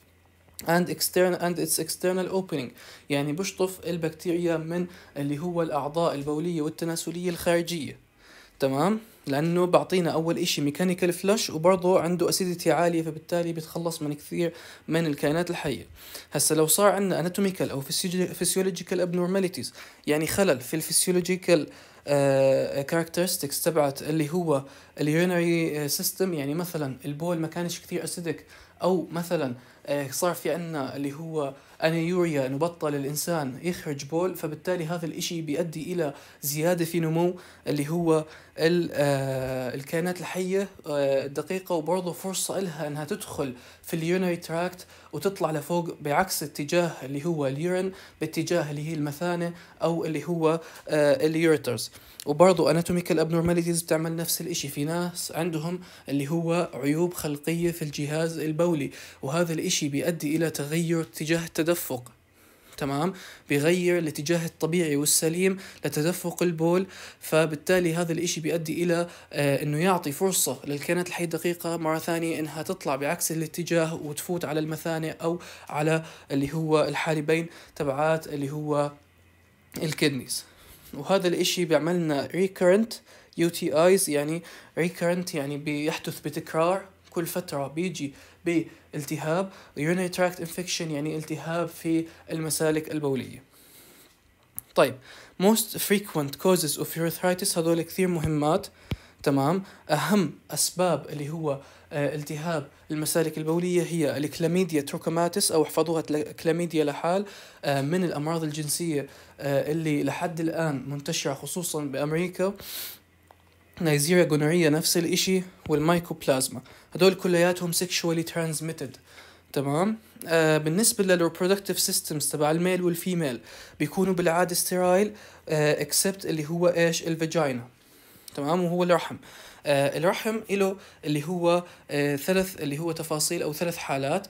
and external and its external opening، يعني بشطف البكتيريا من اللي هو الأعضاء البولية والتناسلية الخارجية. تمام، لأنه بعطينا أول إشي ميكانيكال فلش، وبرضه عنده أسيديتي عالية، فبالتالي بيتخلص من كثير من الكائنات الحية. هسا لو صار عندنا anatomical أو physiological abnormalities، يعني خلل في الفسيولوجيكال characteristics تبعت اللي هو اليورينري سيستم، يعني مثلا البول ما كانش كثير أسيدك، أو مثلا صار في عنا اللي هو أنيوريا، إنه بطل الإنسان يخرج بول، فبالتالي هذا الإشي بيؤدي إلى زيادة في نمو اللي هو الكائنات الحية الدقيقة، وبرضه فرصة إلها إنها تدخل في اليورينري تراكت وتطلع لفوق بعكس اتجاه اللي هو اليورين، باتجاه اللي هي المثانة أو اللي هو اليوريترز. وبرضه anatomical abnormalities بتعمل نفس الاشي، في ناس عندهم اللي هو عيوب خلقية في الجهاز البولي، وهذا الاشي بيؤدي الى تغير اتجاه التدفق. تمام، بيغير الاتجاه الطبيعي والسليم لتدفق البول، فبالتالي هذا الاشي بيؤدي الى آه انه يعطي فرصة للكائنات الحية الدقيقة مرة ثانية انها تطلع بعكس الاتجاه وتفوت على المثانة او على اللي هو الحالبين تبعات اللي هو الكدنيز. وهذا الاشي بيعملنا recurrent يو تي آيز، يعني recurrent يعني بيحدث بتكرار، كل فترة بيجي بالتهاب. urinary tract infection يعني التهاب في المسالك البولية. طيب most frequent causes of urethritis هذول كثير مهمات. تمام، أهم أسباب اللي هو آه التهاب المسالك البولية هي الكلاميديا تروكوماتيس، أو احفظوها كلاميديا لحال، آه من الأمراض الجنسية آه اللي لحد الآن منتشرة خصوصا بأمريكا. نيزيريا جونوريا نفس الإشي، والمايكوبلازما، هدول كلياتهم sexually transmitted. تمام. آه بالنسبة للreproductive systems تبع الميل والفيميل بيكونوا بالعادة ستيرايل آه except اللي هو إيش الفاجينا. تمام، وهو الرحم. آه الرحم له اللي هو آه ثلاث اللي هو تفاصيل أو ثلاث حالات.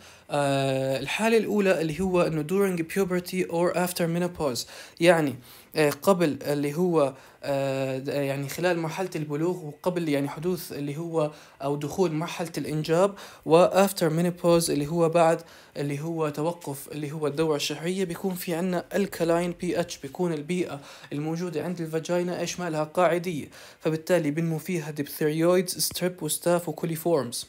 آه الحالة الأولى اللي هو إنه during puberty or after menopause، يعني آه قبل اللي هو آه يعني خلال مرحلة البلوغ، وقبل يعني حدوث اللي هو أو دخول مرحلة الإنجاب، و after menopause اللي هو بعد اللي هو توقف اللي هو الدورة الشهرية. بيكون في عنا alkaline pH، بيكون البيئة الموجودة عند الفاجينا إيش مالها قاعدية، فبالتالي بنمو فيها ديبثيريويدز ستريب وستاف وكوليفورمز.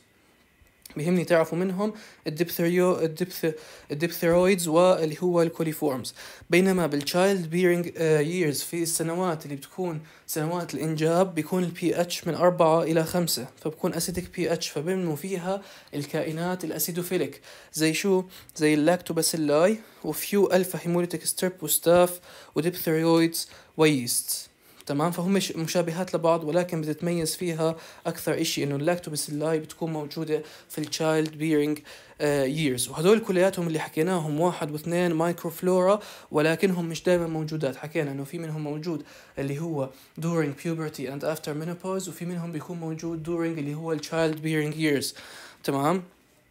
بيهمني تعرفوا منهم الديبثيريو الديبث الديبثيرويدز واللي هو الكوليفورمز. بينما بالتشايلد بيرينج ييرز، في السنوات اللي بتكون سنوات الإنجاب، بيكون البي اتش من أربعة إلى خمسة، فبكون أسيدك بي اتش، فبنمو فيها الكائنات الأسيدوفيليك زي شو زي اللاكتوباسيلاي وفيو ألفا هيموليتيك ستريب وستاف وديبثيرويدز ويست. تمام، فهم مشابهات لبعض، ولكن بتتميز فيها أكثر إشي إنه اللاكتوباسيلاي بتكون موجودة في التشايلد بيرينج ييرز. وهدول كلياتهم اللي حكيناهم واحد واثنين مايكروفلورا، ولكنهم مش دائما موجودات. حكينا إنه في منهم موجود اللي هو during puberty and after menopause، وفي منهم بيكون موجود during اللي هو التشايلد بيرينج ييرز. تمام.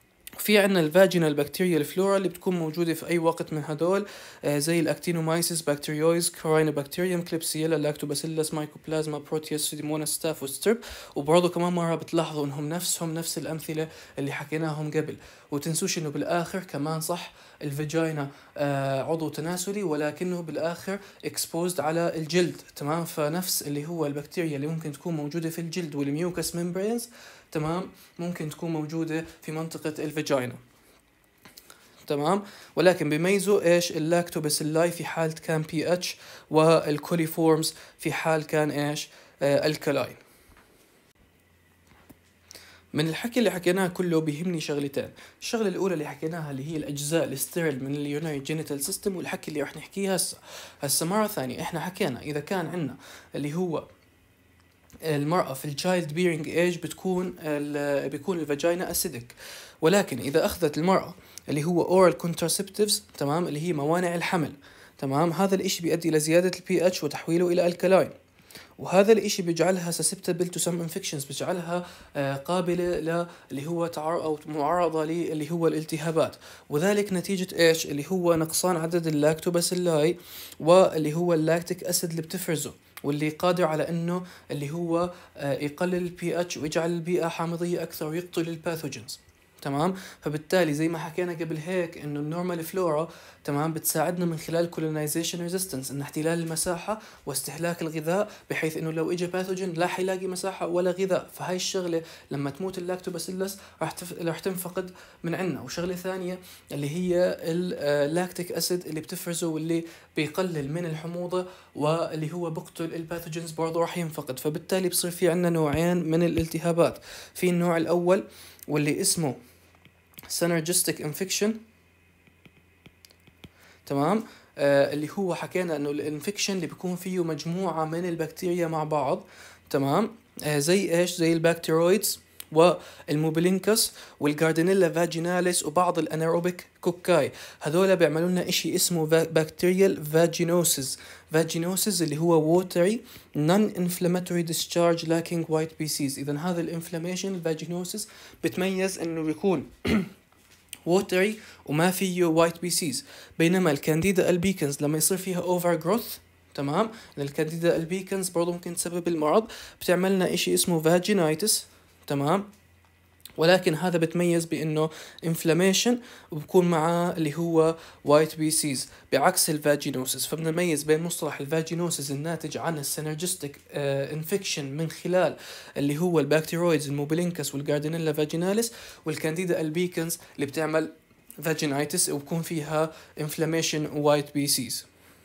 في عنا الفاجينال بكتيريا الفلورا اللي بتكون موجودة في أي وقت من هدول، آه زي الأكتينومايسيس بكتيريويز كوراينوبكتيريوم كليبسيلا لاكتوباسيلس مايكوبلازما بروتيوس سيديمونا ستاف وستريب. وبرضه كمان مرة بتلاحظوا إنهم نفسهم نفس الأمثلة اللي حكيناهم قبل. وتنسوش إنه بالآخر كمان صح الفاجينا آه عضو تناسلي، ولكنه بالآخر exposed على الجلد. تمام، فنفس اللي هو البكتيريا اللي ممكن تكون موجودة في الجلد والميوكس ممبرينز، تمام، ممكن تكون موجودة في منطقة الفاجينا. تمام، ولكن بيميزوا ايش اللاكتوباسيلاي في حالة كان بي اتش، والكوليفورمز في حال كان ايش آه الكلاين. من الحكي اللي حكيناه كله بيهمني شغلتين. الشغلة الأولى اللي حكيناها اللي هي الأجزاء الستيرل من اليونري جينيتال سيستم، والحكي اللي رح نحكيه هسه. هسه مرة ثانية احنا حكينا إذا كان عنا اللي هو المرأة في الجايلد بيرينج ايج بتكون بيكون الفاجينا اسيدك، ولكن إذا أخذت المرأة اللي هو oral contraceptives، تمام، اللي هي موانع الحمل، تمام، هذا الإشي بيؤدي إلى زيادة البي اتش وتحويله إلى الكلاين. وهذا الاشي بيجعلها susceptible to some infections، بيجعلها آه، قابلة ل اللي هو تعر أو معرضة للي هو الالتهابات، وذلك نتيجة إيش؟ اللي هو نقصان عدد اللاكتوباسيلاي واللي هو اللاكتيك أسيد اللي بتفرزه، واللي قادر على انه اللي هو آه، يقلل البي اتش ويجعل البيئة حامضية اكثر ويقتل الباثوجينز. تمام. فبالتالي زي ما حكينا قبل هيك انه النورمال فلورا تمام بتساعدنا من خلال colonization resistance، ان احتلال المساحة واستهلاك الغذاء، بحيث انه لو اجى باثوجين لا حيلاقي مساحة ولا غذاء، فهاي الشغلة لما تموت اللاكتوباسيلس راح تف... راح تنفقد من عنا. وشغلة ثانية اللي هي اللاكتيك اسيد اللي بتفرزه واللي بيقلل من الحموضة واللي هو بقتل الباثوجينز برضه راح ينفقد. فبالتالي بصير في عنا نوعين من الالتهابات، في النوع الاول واللي اسمه synergistic infection، تمام، آه اللي هو حكينا انه الانفكشن اللي بيكون فيه مجموعة من البكتيريا مع بعض، تمام، آه زي ايش؟ زي البكتيرويدز والموبيلينكس والجاردينيلا فاجيناليس وبعض الانيروبيك كوكاي. هذول بيعملوا لنا اشي اسمه بكتيريال فاجينوسيس. فاجينوسيس اللي هو watery non inflammatory discharge lacking white بي سيز. اذا هذا الانفلاميشن الفاجينوسيس بتميز انه بيكون watery وما فيه وايت بي سيز، بينما الكانديدا البيكنز لما يصير فيها اوفر جروث، تمام، الكانديدا البيكنز برضو ممكن تسبب المرض، بتعملنا اشي اسمه فاجينايتس، تمام، ولكن هذا بتميز بانه انفلاميشن وبكون معاه اللي هو وايت بي سيز بعكس الفاجينوسيس. فبنميز بين مصطلح الفاجينوسيس الناتج عن السينرجستيك انفكشن من خلال اللي هو البكتيرويدز الموبيلينكس والجاردينيلا فاجيناليس، والكانديدا البيكنز اللي بتعمل فاجينايتس وبكون فيها انفلاميشن وايت بي سيز.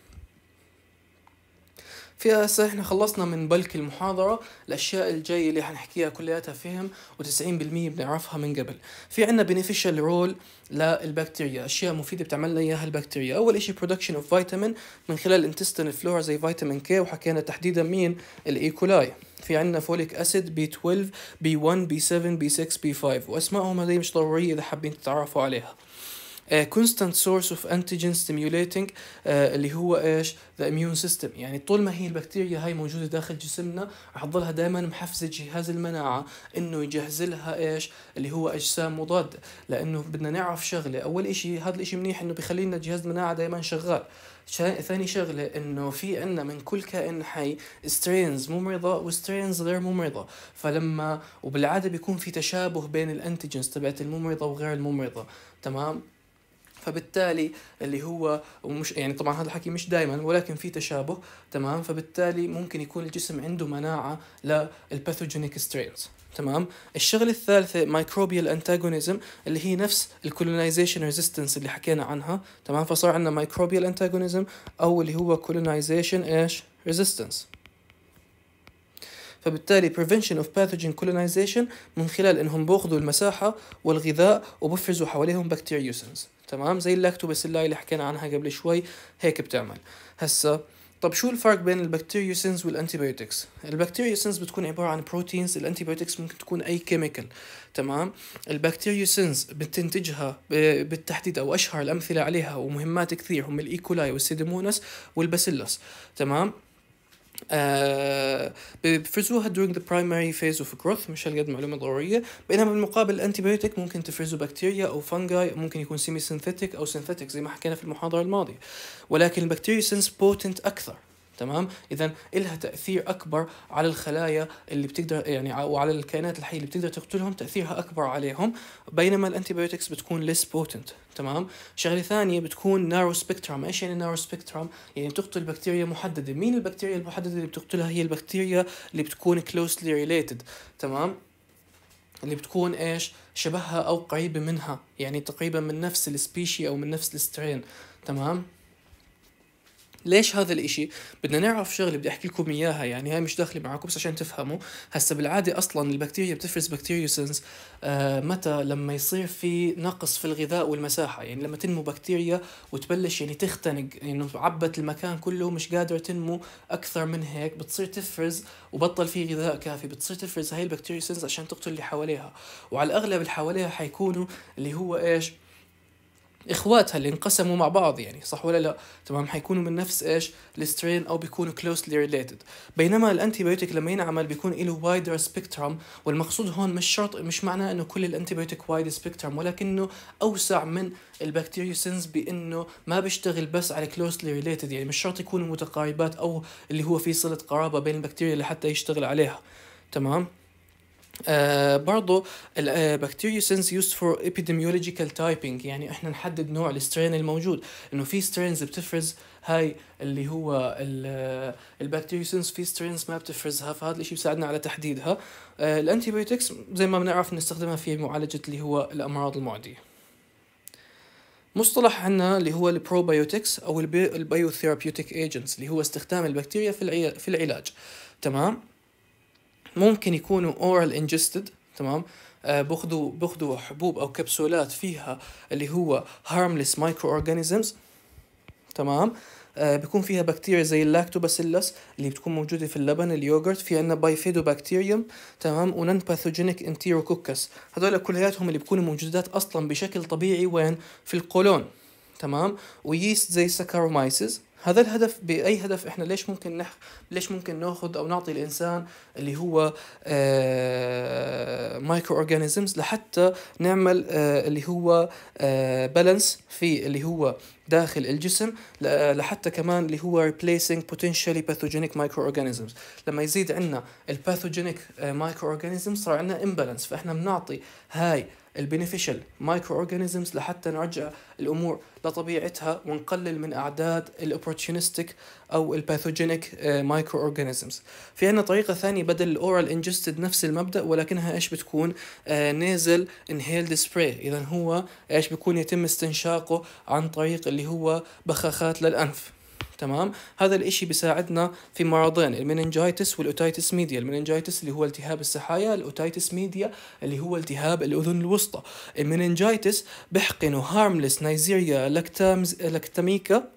في هسه احنا خلصنا من بلك المحاضرة. الاشياء الجاية اللي حنحكيها كلياتها فهم وتسعين بالمية بنعرفها من قبل. في عنا beneficial role للبكتيريا، اشياء مفيدة بتعملنا اياها البكتيريا. اول اشي production of vitamin من خلال الانتستين فلورا زي فيتامين كي، وحكينا تحديدا مين؟ الايكولاي. في عنا فوليك اسيد، بي اثناشر، بي واحد، بي سبعة، بي ستة، بي خمسة، واسمائهم هذه مش ضرورية اذا حابين تتعرفوا عليها. Uh, constant source of antigen stimulating uh, اللي هو ايش؟ the immune system. يعني طول ما هي البكتيريا هاي موجودة داخل جسمنا رح تضلها دائما محفزة جهاز المناعة انه يجهز لها ايش؟ اللي هو اجسام مضادة. لانه بدنا نعرف شغلة، اول اشي هذا الاشي منيح انه بيخلينا جهاز المناعة دائما شغال. ثاني شغلة انه في عنا من كل كائن حي سترينز ممرضة وسترينز غير ممرضة، فلما وبالعادة بيكون في تشابه بين الانتيجنز تبعت الممرضة وغير الممرضة، تمام. فبالتالي اللي هو ومش يعني طبعا هذا الحكي مش دائما ولكن في تشابه، تمام. فبالتالي ممكن يكون الجسم عنده مناعة للباثوجينيك سترينز، تمام. الشغله الثالثه مايكروبيال انتاجونيزم اللي هي نفس الكولونايزيشن ريزيستنس اللي حكينا عنها، تمام. فصار عندنا مايكروبيال انتاجونيزم او اللي هو كولونايزيشن ايش ريزيستنس. فبالتالي prevention of pathogen colonization من خلال انهم بياخذوا المساحه والغذاء وبفرزوا حواليهم بكتيريوسنز، تمام، زي اللاكتوباسيلاي اللي حكينا عنها قبل شوي هيك بتعمل. هسا طب شو الفرق بين البكتيريوسنز والانتيبيوتكس؟ البكتيريوسنز بتكون عباره عن بروتينز، الانتيبيوتكس ممكن تكون اي كيميكال، تمام. البكتيريوسنز بتنتجها بالتحديد او اشهر الامثله عليها ومهمات كثير هم الايكولاي والسيدوموناس والباسيلس، تمام. آه بفرزوها during the primary phase of growth، مش هالقد معلومة ضرورية. بينما بالمقابل الانتيبيوتيك ممكن تفرزوا بكتيريا او فنجاي، ممكن يكون سيمي سينثيتيك او سينثيتيك زي ما حكينا في المحاضرة الماضية، ولكن البكتيريا سنس بوتنت اكثر، تمام. اذا إلها تاثير اكبر على الخلايا اللي بتقدر يعني وعلى الكائنات الحيه اللي بتقدر تقتلهم، تاثيرها اكبر عليهم، بينما الانتيبيوتكس بتكون ليس بوتنت، تمام. شغله ثانيه بتكون نارو سبيكترم. ايش يعني نارو سبيكترم؟ يعني بتقتل بكتيريا محدده. مين البكتيريا المحدده اللي بتقتلها؟ هي البكتيريا اللي بتكون closely related، تمام، اللي بتكون ايش شبهها او قريبه منها، يعني تقريبا من نفس السبيشي او من نفس السترين، تمام. ليش هذا الاشي؟ بدنا نعرف شغله بدي احكي لكم اياها، يعني هاي مش داخله معكم بس عشان تفهموا. هسه بالعاده اصلا البكتيريا بتفرز بكتيريوسنز آه متى؟ لما يصير في نقص في الغذاء والمساحه، يعني لما تنمو بكتيريا وتبلش يعني تختنق، يعني عبت المكان كله مش قادره تنمو اكثر من هيك، بتصير تفرز وبطل في غذاء كافي، بتصير تفرز هاي البكتيريوسنز عشان تقتل اللي حواليها. وعلى الاغلب اللي حواليها حيكونوا اللي هو ايش اخواتها اللي انقسموا مع بعض يعني، صح ولا لا؟ تمام، حيكونوا من نفس ايش السترين او بيكونوا كلوزلي ريليتد. بينما الانتيبيوتيك لما ينعمل بيكون له وايدر سبيكترم، والمقصود هون مش شرط، مش معناه انه كل الانتيبيوتيك وايد سبيكترم، ولكنه اوسع من البكتيريوسينز بانه ما بيشتغل بس على كلوزلي ريليتد، يعني مش شرط يكونوا متقاربات او اللي هو في صلة قرابة بين البكتيريا لحتى يشتغل عليها. تمام. آه برضو البكتيريوسينز used for epidemiological typing، يعني احنا نحدد نوع السترين الموجود، انه في سترينز بتفرز هاي اللي هو البكتيريوسينز، في سترينز ما بتفرزها، فهذا الشيء بيساعدنا على تحديدها. آه الانتيبيوتكس زي ما بنعرف نستخدمها في معالجة اللي هو الامراض المعدية. مصطلح عنا اللي هو البروبيوتكس او البيوثيرابيوتيك ايجنتس، اللي هو استخدام البكتيريا في في العلاج. تمام. ممكن يكونوا oral ingested. تمام. آه بخذوا بخذوا حبوب او كبسولات فيها اللي هو harmless microorganisms. تمام. آه بيكون فيها بكتيريا زي اللاكتوباسيلس اللي بتكون موجودة في اللبن، اليوغرت، في عنا بايفيدوبكتيريوم. تمام. ونون باثوجينيك انتيروكوكس، هذول كلياتهم اللي بيكونوا موجودات اصلا بشكل طبيعي وين؟ في القولون. تمام. ويست زي سكارومايسيس. هذا الهدف، بأي هدف احنا ليش ممكن نح ليش ممكن ناخذ او نعطي الانسان اللي هو مايكرو اورجانيزمز لحتى نعمل آه اللي هو آه بالانس في اللي هو داخل الجسم، لحتى كمان اللي هو replacing potentially pathogenic microorganisms. لما يزيد عنا الباثوجينيك microorganisms صار عنا imbalance، فاحنا بنعطي هاي البينيفيشال مايكرو اورجانيزمز لحتى نرجع الامور لطبيعتها ونقلل من اعداد الاوبورتونستيك او الباثوجينيك مايكرو اورجانيزمز. في عندنا طريقه ثانيه بدل الاورال انجستد، نفس المبدا ولكنها ايش بتكون؟ نيزل انهيلد سبراي. اذا هو ايش بيكون؟ يتم استنشاقه عن طريق اللي هو بخاخات للانف. تمام. هذا الاشي بيساعدنا في مرضين، المننجايتس والاوتايتس ميديا. المننجايتس اللي هو التهاب السحايا، الاوتايتس ميديا اللي هو التهاب الاذن الوسطى. المننجايتس بحقنوا هارملس نيزيريا لاكتامز لاكتاميكا.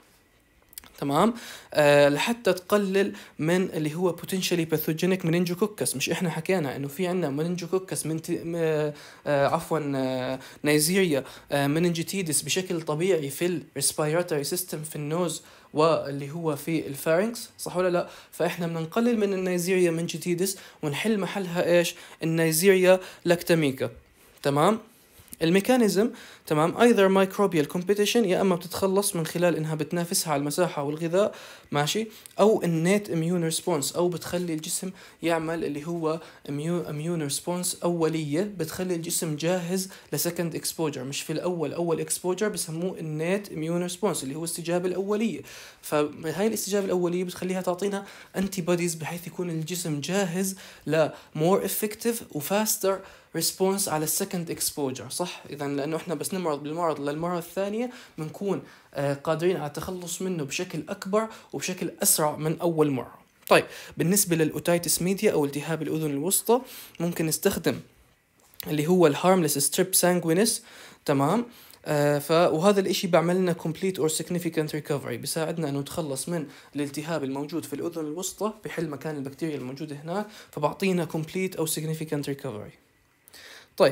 تمام. آه لحتى تقلل من اللي هو potentially pathogenic meningococcal. مش احنا حكينا انه في عنا meningococcal من ت... آه آه عفوا آه نيزيريا آه مننجيتيدس بشكل طبيعي في الريسبيراتوري سيستم، في النوز واللي هو في الفارنكس، صح ولا لا؟ فاحنا بدنا نقلل من النيزيريا مننجيتيدس ونحل محلها ايش؟ النيزيريا لاكتاميكا. تمام. الميكانيزم، تمام، either microbial competition، يا اما بتتخلص من خلال انها بتنافسها على المساحه والغذاء، ماشي، او النيت اميون ريسبونس، او بتخلي الجسم يعمل اللي هو اميون ريسبونس اوليه، بتخلي الجسم جاهز لسكند اكسبوجر. مش في الاول اول اكسبوجر بسموه النيت اميون ريسبونس اللي هو الاستجابه الاوليه. فهاي الاستجابه الاوليه بتخليها تعطينا انتي بوديز بحيث يكون الجسم جاهز ل more effective وفاستر ريسبونس على السكند اكسبوجر، صح؟ اذا لانه احنا بس نمرض بالمرض للمره الثانيه بنكون آه قادرين على التخلص منه بشكل اكبر وبشكل اسرع من اول مره. طيب، بالنسبه للاوتايتس ميديا او التهاب الاذن الوسطى ممكن نستخدم اللي هو الهارملس ستريب سانجوينس. تمام. آه ف وهذا الاشي بيعمل لنا complete or significant recovery، بيساعدنا انه نتخلص من الالتهاب الموجود في الاذن الوسطى، بحل مكان البكتيريا الموجوده هناك، فبعطينا complete او significant recovery. طيب،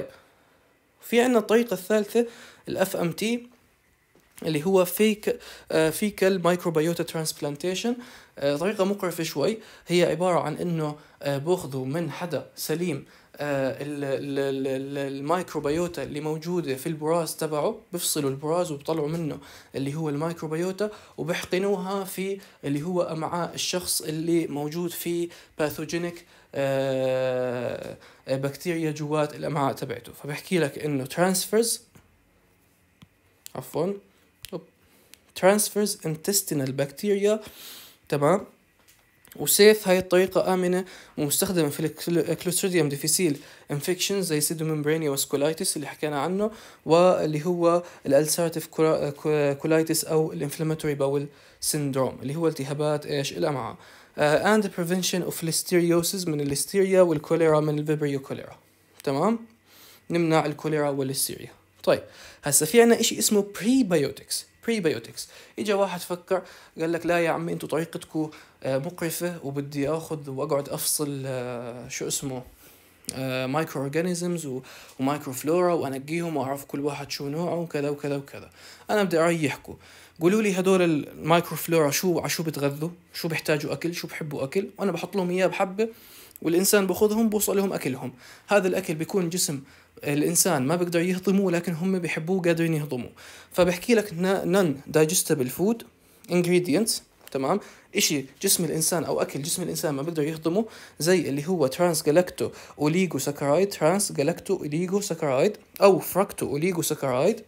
في عنا الطريقة الثالثة الاف ام تي اللي هو فيك فيكال مايكروبيوتا ترانسبلانتيشن. طريقة مقرفة شوي، هي عبارة عن انه آه باخذوا من حدا سليم آه الميكروبيوتا اللي موجودة في البراز تبعه، بفصلوا البراز وبطلعوا منه اللي هو الميكروبيوتا وبحقنوها في اللي هو امعاء الشخص اللي موجود فيه باثوجينيك آه بكتيريا جوات الامعاء تبعته. فبحكي لك انه ترانسفيرز عفوا ترانسفيرز intestinal بكتيريا. تمام. وسيف، هاي الطريقة آمنة ومستخدمة في الكلوستريديوم ديفيسيل انفكشن زي سيدوممبرينيا وسكولايتس اللي حكينا عنه، واللي هو الالسراتيف كولايتس او الانفلاماتوري باول سيندروم اللي هو التهابات ايش؟ الامعاء. uh, and the prevention of listeriosis من الليستيريا والكوليرا من الفيبريو كوليرا. تمام. نمنع الكوليرا والليستيريا. طيب، هسا في عنا اشي اسمه بريبيوتكس. بريبيوتكس اجا واحد فكر قال لك لا يا عمي انتوا طريقتكم مقرفة وبدي اخذ واقعد افصل شو اسمه مايكرو اورجانيزمز ومايكرو فلورا، وانقيهم واعرف كل واحد شو نوعه وكذا وكذا وكذا. انا بدي اريحكم، قولوا لي هدول المايكرو فلورا شو على شو بتغذوا، شو بيحتاجوا اكل، شو بحبوا اكل، وانا بحط لهم اياه بحبه، والإنسان بأخذهم بوصل لهم أكلهم. هذا الأكل بيكون جسم الإنسان ما بيقدر يهضموه، لكن هم بيحبوه قادرين يهضموه. فبحكي لك non digestible food ingredients، تمام، إشي جسم الإنسان أو أكل جسم الإنسان ما بيقدر يهضمه، زي اللي هو ترانس جلاكتو أوليغو ساكرايد، ترانس جلاكتو أوليغو ساكرايد، أو فراكتو أوليغو ساكرايد،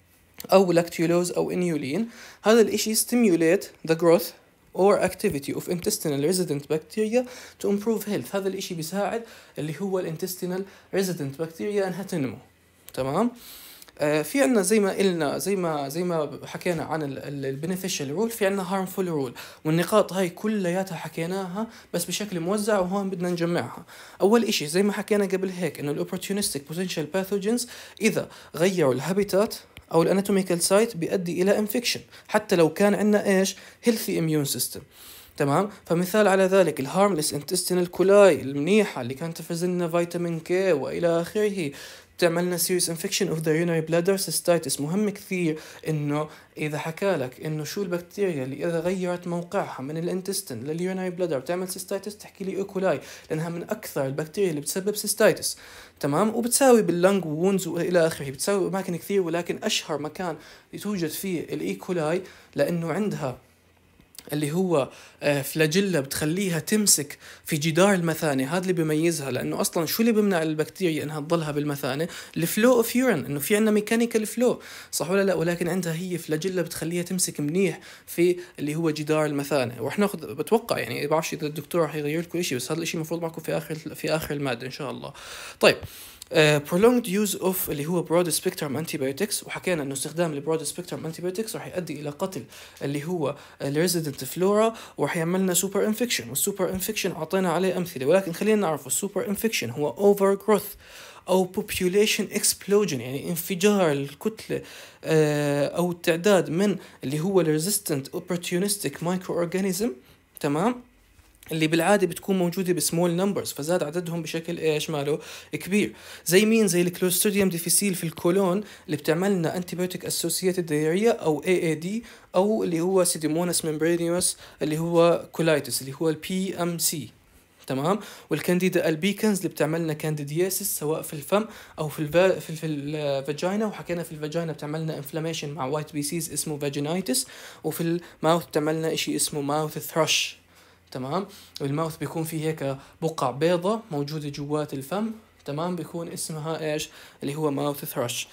أو لاكتيولوز أو إنيولين. هذا الإشي stimulate the growth or activity of intestinal resident bacteria to improve health. هذا الاشي بيساعد اللي هو الانتستينال resident bacteria انها تنمو. تمام. آه في عنا زي ما قلنا زي ما زي ما حكينا عن البينيفيشال رول، في عنا هارمفول رول، والنقاط هاي كلياتها حكيناها بس بشكل موزع، وهون بدنا نجمعها. اول اشي زي ما حكينا قبل هيك انه الاوبورتونستيك بوتنشال باثوجينز اذا غيروا الهابيتات او الاناتوميكال سايت بيؤدي الى انفكشن، حتى لو كان عندنا ايش هيلثي اميون سيستم. تمام. فمثال على ذلك الهارملس انتستينال كولاي المنيحه اللي كانت تفرز لنا فيتامين كي والى اخره، تعملنا serious infection of the urinary bladder cystitis. مهم كثير انه اذا حكى لك انه شو البكتيريا اللي اذا غيرت موقعها من الانتستين لليورينري بلادر بتعمل سيستايتس، تحكي لي ايكولاي، لانها من اكثر البكتيريا اللي بتسبب سيستايتس. تمام. وبتساوي باللنج وونز والى اخره، بتساوي اماكن كثير، ولكن اشهر مكان توجد فيه الايكولاي لانه عندها اللي هو فلاجيلا بتخليها تمسك في جدار المثانة. هذا اللي بيميزها، لأنه أصلا شو اللي بيمنع البكتيريا إنها تضلها بالمثانة؟ الفلو أوف يورين، إنه في عنا ميكانيكال فلو، صح ولا لا؟ ولكن عندها هي فلاجيلا بتخليها تمسك منيح في اللي هو جدار المثانة. ورح ناخذ بتوقع يعني بعرفش إذا الدكتور رح يغير لكم شيء، بس هذا الشيء المفروض معكم في آخر في آخر المادة إن شاء الله. طيب. Uh, prolonged use of اللي هو broad spectrum antibiotics، وحكينا انه استخدام ال broad spectrum antibiotics راح يؤدي الى قتل اللي هو ال resident flora، وراح يعملنا super infection. والسوبر infection اعطينا عليه امثله، ولكن خلينا نعرف السوبر infection هو overgrowth او population explosion، يعني انفجار الكتله uh, او التعداد من اللي هو ال resistant opportunistic microorganism. تمام. اللي بالعادة بتكون موجودة بسمول نمبرز، فزاد عددهم بشكل ايش ماله كبير. زي مين؟ زي الكلوستريديوم ديفيسيل في الكولون اللي بتعملنا انتيبيوتيك اسوسييتد دايريا او اي اي دي، او اللي هو سيديموناس ممبرينيوس اللي هو كولايتس اللي هو البي ام سي. تمام. والكانديدا البيكنز اللي بتعملنا كانديدياسيس سواء في الفم او في الفا في, في الفاجينا، وحكينا في الفاجينا بتعملنا انفلاميشن مع وايت بيسيز اسمه فاجينايتس، وفي الماوث بتعملنا اشي اسمه ماوث ثرش. تمام. والماوث بيكون فيه هيك بقع بيضة موجودة جوات الفم. تمام. بيكون اسمها ايش اللي هو ماوث ثرش.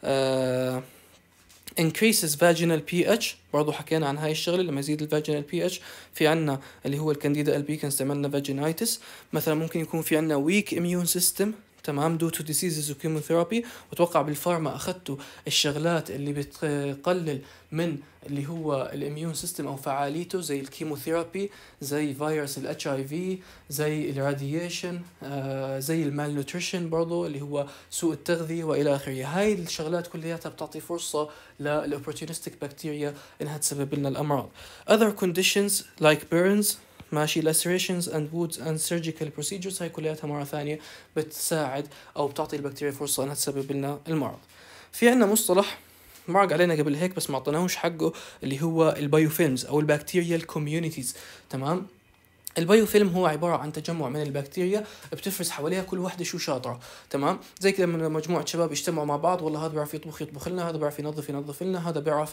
آه increases vaginal pH، برضو حكينا عن هاي الشغلة. لما يزيد الفاجينال بي اتش في عنا اللي هو الكانديدا البيكنز تعملنا فاجينايتس مثلا. ممكن يكون في عنا weak immune system. تمام. due to diseases وكيموثيرابي. وتوقع بالفارما أخذتوا الشغلات اللي بتقلل من اللي هو الاميون سيستم او فعاليته، زي الكيموثيرابي، زي فيروس الاتش اي في، زي الراديشن، آه زي المال نوتريشن برضو اللي هو سوء التغذية والى اخره. هاي الشغلات كلياتها بتعطي فرصة للاوبورتونستيك بكتيريا انها تسبب لنا الامراض. other conditions like burns، ماشي، lacerations and wounds and surgical procedures، هاي كلياتها مرة ثانية بتساعد أو بتعطي البكتيريا فرصة أنها تسبب لنا المرض. في عنا مصطلح مرق علينا قبل هيك بس ما اعطيناهوش حقه، اللي هو البايوفيلمز أو البكتيريال كوميونيتيز. تمام. البايوفيلم هو عبارة عن تجمع من البكتيريا بتفرز حواليها كل واحدة شو شاطرة. تمام. زي كده من مجموعة شباب يجتمعوا مع بعض، والله هذا بيعرف يطبخ يطبخ لنا، هذا بيعرف ينظف ينظف لنا، هذا بيعرف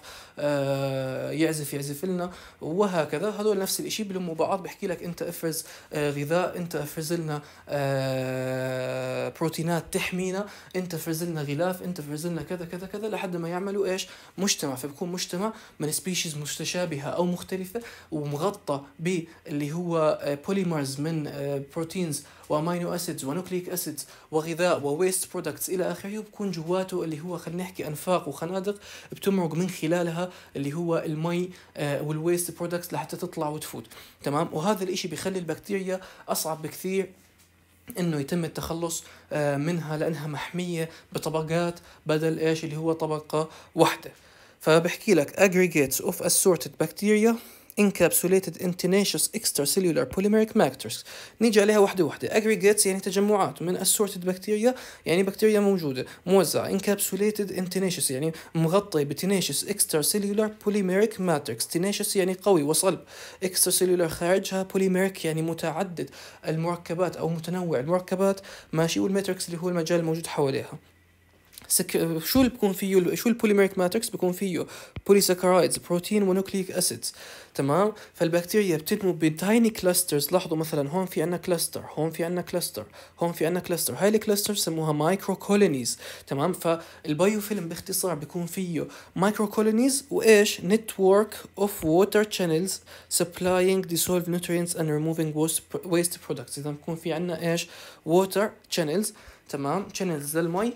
آه يعزف يعزف لنا، وهكذا. هذول نفس الاشي بلموا بعض، بحكي لك انت افرز آه غذاء، انت افرز لنا آه بروتينات تحمينا، انت افرز لنا غلاف، انت افرز لنا كذا كذا كذا، لحد ما يعملوا ايش مجتمع. فبكون مجتمع من سبيشيز متشابهة او مختلفة ومغطى باللي هو بوليمرز من بروتينز وامينو اسيدز ونوكليك اسيدز وغذاء وويست برودكتس الى اخره. وبكون جواته اللي هو خلينا نحكي انفاق وخنادق بتمرق من خلالها اللي هو المي والويست برودكتس لحتى تطلع وتفوت. تمام. وهذا الاشي بيخلي البكتيريا اصعب بكثير انه يتم التخلص منها، لانها محمية بطبقات بدل ايش اللي هو طبقة واحدة. فبحكي لك aggregates of assorted bacteria encapsulated in tenacious extracellular polymeric matrix. نيجي عليها واحدة واحدة. aggregates يعني تجمعات من assorted bacteria، يعني بكتيريا موجودة موزعة. encapsulated in tenacious يعني مغطي ب tenacious extracellular polymeric matrix. tenacious يعني قوي وصلب، extracellular خارجها، polymeric يعني متعدد المركبات أو متنوع المركبات، ماشي، والماتريكس اللي هو المجال الموجود حواليها. سك... شو اللي بكون فيه، شو البوليميريك ماتريكس؟ بكون فيه بوليساكرايدز، بروتين، ونوكليك اسيدز. تمام. فالبكتيريا بتنمو بتايني كلاسترز. لاحظوا مثلا هون في عنا كلاستر، هون في عنا كلاستر، هون في عنا كلاستر. هاي الكلاستر سموها مايكرو كولونيز. تمام. فالبايوفيلم باختصار بيكون فيه مايكرو كولونيز وايش؟ نتورك اوف ووتر channels supplying dissolved nutrients and removing waste waste products. اذا بكون في عنا ايش؟ ووتر channels. تمام. channels للمي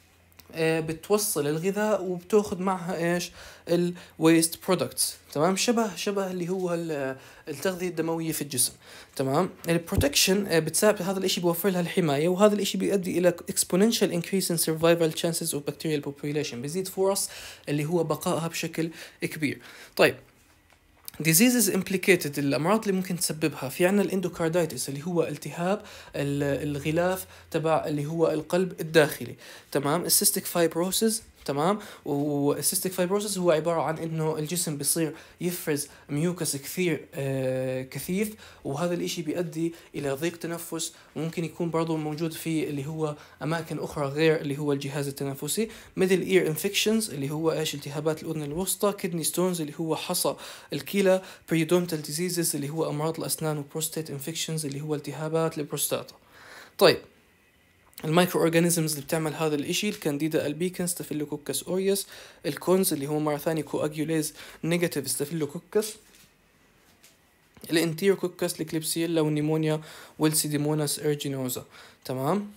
بتوصل الغذاء وبتاخذ معها ايش؟ الويست برودكتس. تمام. شبه شبه اللي هو التغذية الدموية في الجسم. تمام. البروتكشن بتساعد، هذا الاشي بيوفر لها الحماية، وهذا الاشي بيؤدي الى exponential increase in survival chances of bacterial population. بيزيد فرص اللي هو بقائها بشكل كبير. طيب diseases implicated، الأمراض اللي ممكن تسببها، في عنا الاندوكاردايتس اللي هو التهاب الغلاف تبع اللي هو القلب الداخلي. تمام. السيستيك فايبروسيس. تمام. والسيستيك فايبروسيس هو عبارة عن انه الجسم بيصير يفرز ميوكس كثير آه كثيف، وهذا الاشي بيؤدي الى ضيق تنفس، وممكن يكون برضو موجود في اللي هو اماكن اخرى غير اللي هو الجهاز التنفسي. ميدل اير انفكشنز اللي هو ايش؟ التهابات الاذن الوسطى. كدني ستونز اللي هو حصى الكلى. بريودونتال ديزيزز اللي هو امراض الاسنان. وبروستات انفكشنز اللي هو التهابات البروستاتا. طيب المايكرو اورجانيزمز اللي بتعمل هذا الاشي، الكانديدا البيكنز، ستافيلوكوكس اوريوس. الكونز اللي هو مرة ثانية كواجيوليز نيجاتيف ستافيلوكوكس. الانتيروكوكس، الكليبسيلا، والنيمونيا، والسيديموناس ارجينوزا. تمام.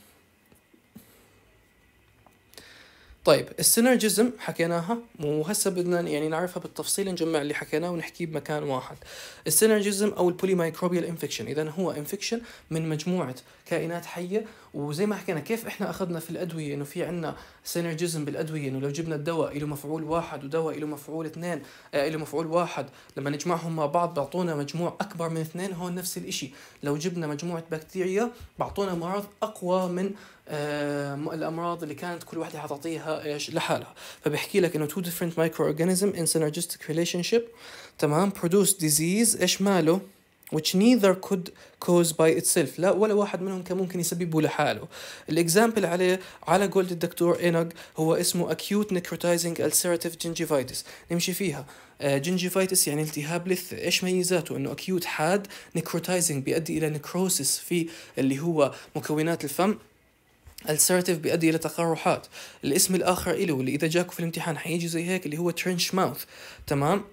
طيب السينرجيزم حكيناها، وهسه بدنا يعني نعرفها بالتفصيل، نجمع اللي حكيناه ونحكيه بمكان واحد. السينرجيزم او البوليمايكروبيال انفكشن، اذا هو انفكشن من مجموعه كائنات حيه. وزي ما حكينا كيف احنا اخذنا في الادويه انه في عندنا سينرجيزم بالادويه، انه لو جبنا الدواء له مفعول واحد ودواء له مفعول اثنين آه له مفعول واحد، لما نجمعهم مع بعض بيعطونا مجموع اكبر من اثنين. هون نفس الاشي، لو جبنا مجموعه بكتيريا بعطونا مرض اقوى من آه الامراض اللي كانت كل واحده حتعطيها ايش لحالها. فبحكي لك انه two different microorganism in synergistic relationship. تمام. produce disease ايش ماله؟ which neither could cause by itself، لا ولا واحد منهم كان ممكن يسببه لحاله. الاكزامبل عليه على قول الدكتور إينوغ هو اسمه acute necrotizing ulcerative gingivitis. نمشي فيها. جنجيفايتس يعني التهاب لثة. ايش ميزاته؟ انه acute حاد، necrotizing بيؤدي الى necrosis في اللي هو مكونات الفم، ulcerative بيؤدي الى تقرحات. الاسم الاخر له اللي اذا جاكوا في الامتحان حيجي زي هيك اللي هو trench mouth. تمام.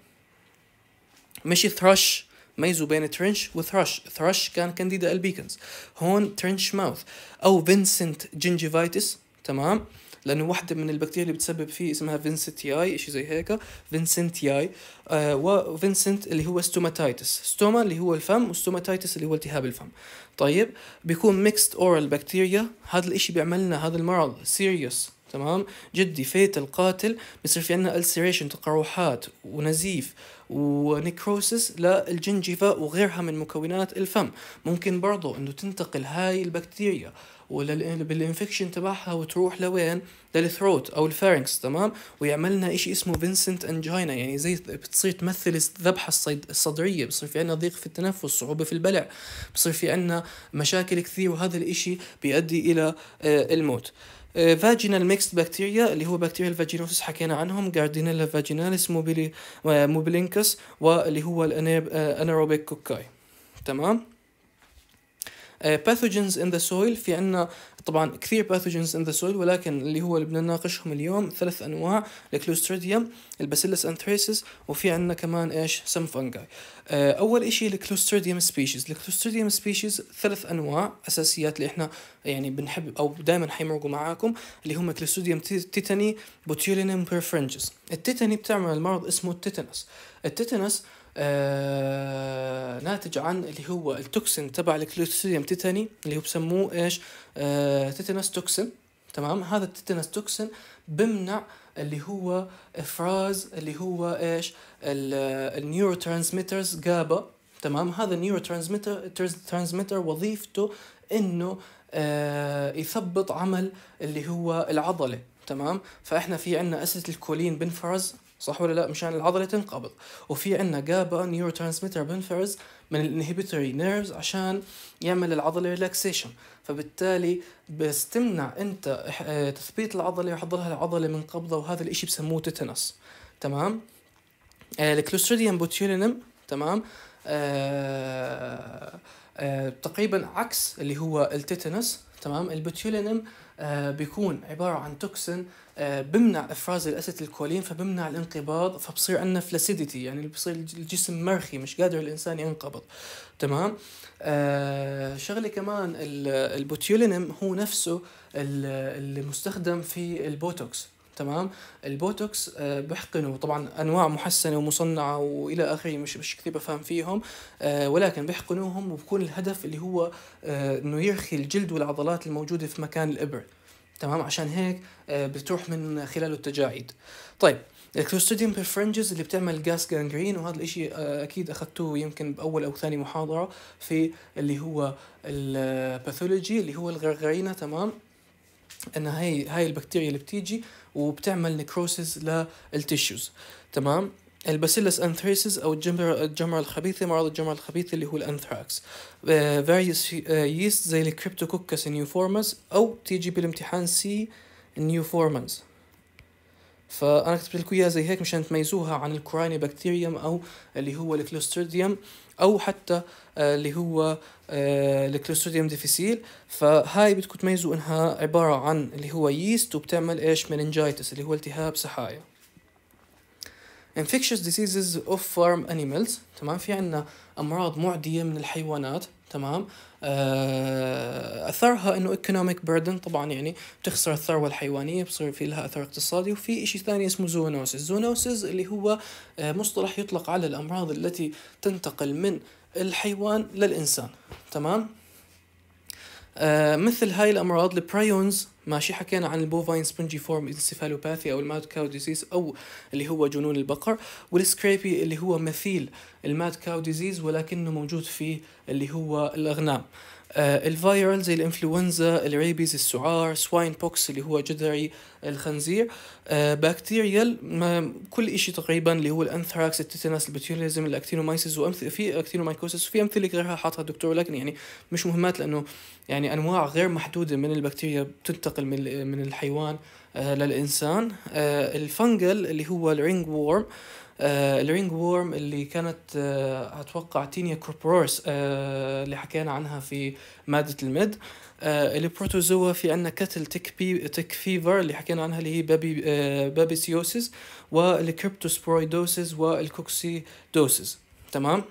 مش thrush، ميزوا بين ترنش وثرش. ثرش كان كانديدا البيكنز، هون ترنش ماوث او فينسنت جنجيفايتس. تمام. لانه واحدة من البكتيريا اللي بتسبب فيه اسمها فينسنتياي، اشي زي هيك، فينسنتياي. آه وفينسنت اللي هو ستوماتايتس، ستوما اللي هو الفم، وستوماتايتس اللي هو التهاب الفم. طيب بيكون ميكست اورال بكتيريا. هذا الاشي بيعملنا هذا المرض سيريوس. تمام. جدي فيت القاتل. بيصير في عنا ألسيريشن، تقرحات ونزيف ونيكروسس للجنجفة وغيرها من مكونات الفم. ممكن برضو انه تنتقل هاي البكتيريا بالانفكشن تبعها وتروح لوين؟ للثروت او الفارنكس. تمام. ويعملنا اشي اسمه فينسنت انجينا، يعني زي بتصير تمثل الذبحة الصدرية، بصير في عنا ضيق في التنفس، صعوبة في البلع، بصير في عنا مشاكل كثير، وهذا الاشي بيؤدي الى الموت. فاجينال ميكست بكتيريا اللي هو بكتيريا الفاجينوسس حكينا عنهم، جاردينيلا فاجيناليس، موبيلي موبيلينكس، واللي هو الانيروبيك كوكاي. تمام. باثوجينز ان ذا سويل، في عنا طبعا كثير باثوجينز ان ذا سويل، ولكن اللي هو اللي بدنا نناقشهم اليوم ثلاث انواع، الكلوستريديوم، الباسيلس انثريسيس، وفي عنا كمان ايش؟ سم فانجاي. اول اشي الكلوستريديوم سبيشيز. الكلوستريديوم سبيشيز ثلاث انواع اساسيات اللي احنا يعني بنحب او دائما حيمرقوا معاكم، اللي هم كلوستريديوم تيتاني، بوتيولينم بيرفرنجس. التيتاني بتعمل مرض اسمه التيتانس. التيتانس آه ناتج عن اللي هو التوكسين تبع الكلوستريديوم تيتاني اللي هو بسموه ايش؟ آه تيتانس توكسين. تمام. هذا التيتانس توكسين بمنع اللي هو افراز اللي هو ايش النيورو ترانسميترز جابا. تمام، هذا النيورو ترانسميتر ترانسميتر وظيفته انه آه يثبط عمل اللي هو العضلة. تمام، فاحنا في عنا اسيتيلكولين بنفرز، صح ولا لا، مشان العضلة تنقبض، وفي عنا جابا نيورو ترانسميتر بنفرز من الانهبيتوري نيرفز عشان يعمل العضلة ريلاكسيشن. فبالتالي بس تمنع انت تثبيت العضلة ويحضرها العضلة من قبضة، وهذا الاشي بسموه تيتانوس. تمام. آه الكلوستريديوم بوتيولينم، تمام، آه آه تقريبا عكس اللي هو التيتانوس. تمام، البوتيولينم آه بيكون عبارة عن توكسين آه بمنع افراز الاسيتيلكولين، فبمنع الانقباض، فبصير عندنا فلاسيديتي، يعني بصير الجسم مرخي مش قادر الانسان ينقبض. تمام. آه شغله كمان البوتيولينم هو نفسه اللي مستخدم في البوتوكس. تمام، البوتوكس آه بيحقنوا طبعا انواع محسنه ومصنعه والى اخره، مش مش كثير بفهم فيهم، آه ولكن بيحقنوهم وبكون الهدف اللي هو آه انه يرخي الجلد والعضلات الموجوده في مكان الابر. تمام، عشان هيك آه بتروح من خلاله التجاعيد. طيب، الكلوستريديوم بيرفرنجز اللي بتعمل جاس جانجرين، وهذا الاشي آه اكيد اخذتوه يمكن باول او ثاني محاضره في اللي هو الباثولوجي اللي هو الغرغرينه. تمام، ان هاي هاي البكتيريا اللي بتيجي وبتعمل نيكروسيس للتيشوز. تمام، الباسيلس انثريسيس او الجمرة الجمرة الخبيثة، مرض الجمرة الخبيثة اللي هو الانثراكس. فاريوس ييست زي الكريبتوكوكس نيوفورمز، او تيجي بالامتحان سي نيوفورمانز. فانا كتبت لكم اياها زي هيك مشان تميزوها عن الكورايني بكتيريوم او اللي هو الكلوستريديوم، او حتى اللي هو الكلوستريديوم ديفيسيل. فهاي بدكم تميزوا انها عبارة عن اللي هو ييست وبتعمل ايش مننجايتس اللي هو التهاب سحايا. infectious diseases of farm animals. تمام، في عنا امراض معدية من الحيوانات. تمام، اثرها انه economic burden، طبعا يعني بتخسر الثروة الحيوانية، بصير في لها اثر اقتصادي. وفي اشي ثاني اسمه زونوسيس. زونوسيس اللي هو مصطلح يطلق على الامراض التي تنتقل من الحيوان للإنسان. تمام، آه مثل هاي الأمراض البرايونز، ماشي، حكينا عن البوفاين سبونجي فورم انسيفالوباثي أو الماد كاو ديزيز أو اللي هو جنون البقر، والسكريبي اللي هو مثيل الماد كاو ديزيز ولكنه موجود في اللي هو الأغنام. آه الفيرال زي الانفلونزا، الريبيز، السعار، سواين بوكس اللي هو جدري الخنزير. آه بكتيريال كل إشي تقريبا اللي هو الانثراكس، التيتانوس، البوتيوليزم، الاكتينومايسيس، وامثله في اكتينومايكوسيس، وفي امثله غيرها حاطها الدكتور، لكن يعني مش مهمات لانه يعني انواع غير محدوده من البكتيريا بتنتقل من من الحيوان آه للانسان. آه الفنجل اللي هو الرينج وورم. آه الرينج وورم اللي كانت آه اتوقع تينيا كوربورس آه اللي حكينا عنها في ماده الميد. آه البروتوزوا في عنا كتل تك بي تك فيفر اللي حكينا عنها اللي هي بابي آه بابيسيوسيس، والكريبتوسبورويدوسيس، والكوكسيدوسيس. تمام،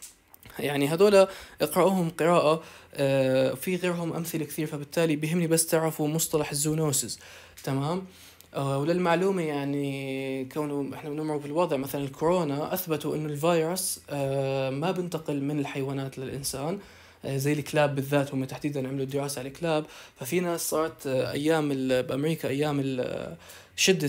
يعني هذولا اقرأوهم قراءة. آه في غيرهم أمثلة كثير، فبالتالي بيهمني بس تعرفوا مصطلح الزونوسيس. تمام. آه وللمعلومة يعني كونه احنا بنمر بالوضع مثلا الكورونا، أثبتوا إنه الفيروس آه ما بنتقل من الحيوانات للإنسان آه زي الكلاب بالذات. هم تحديدا عملوا دراسة على الكلاب، ففي ناس صارت آه أيام بأمريكا أيام شدة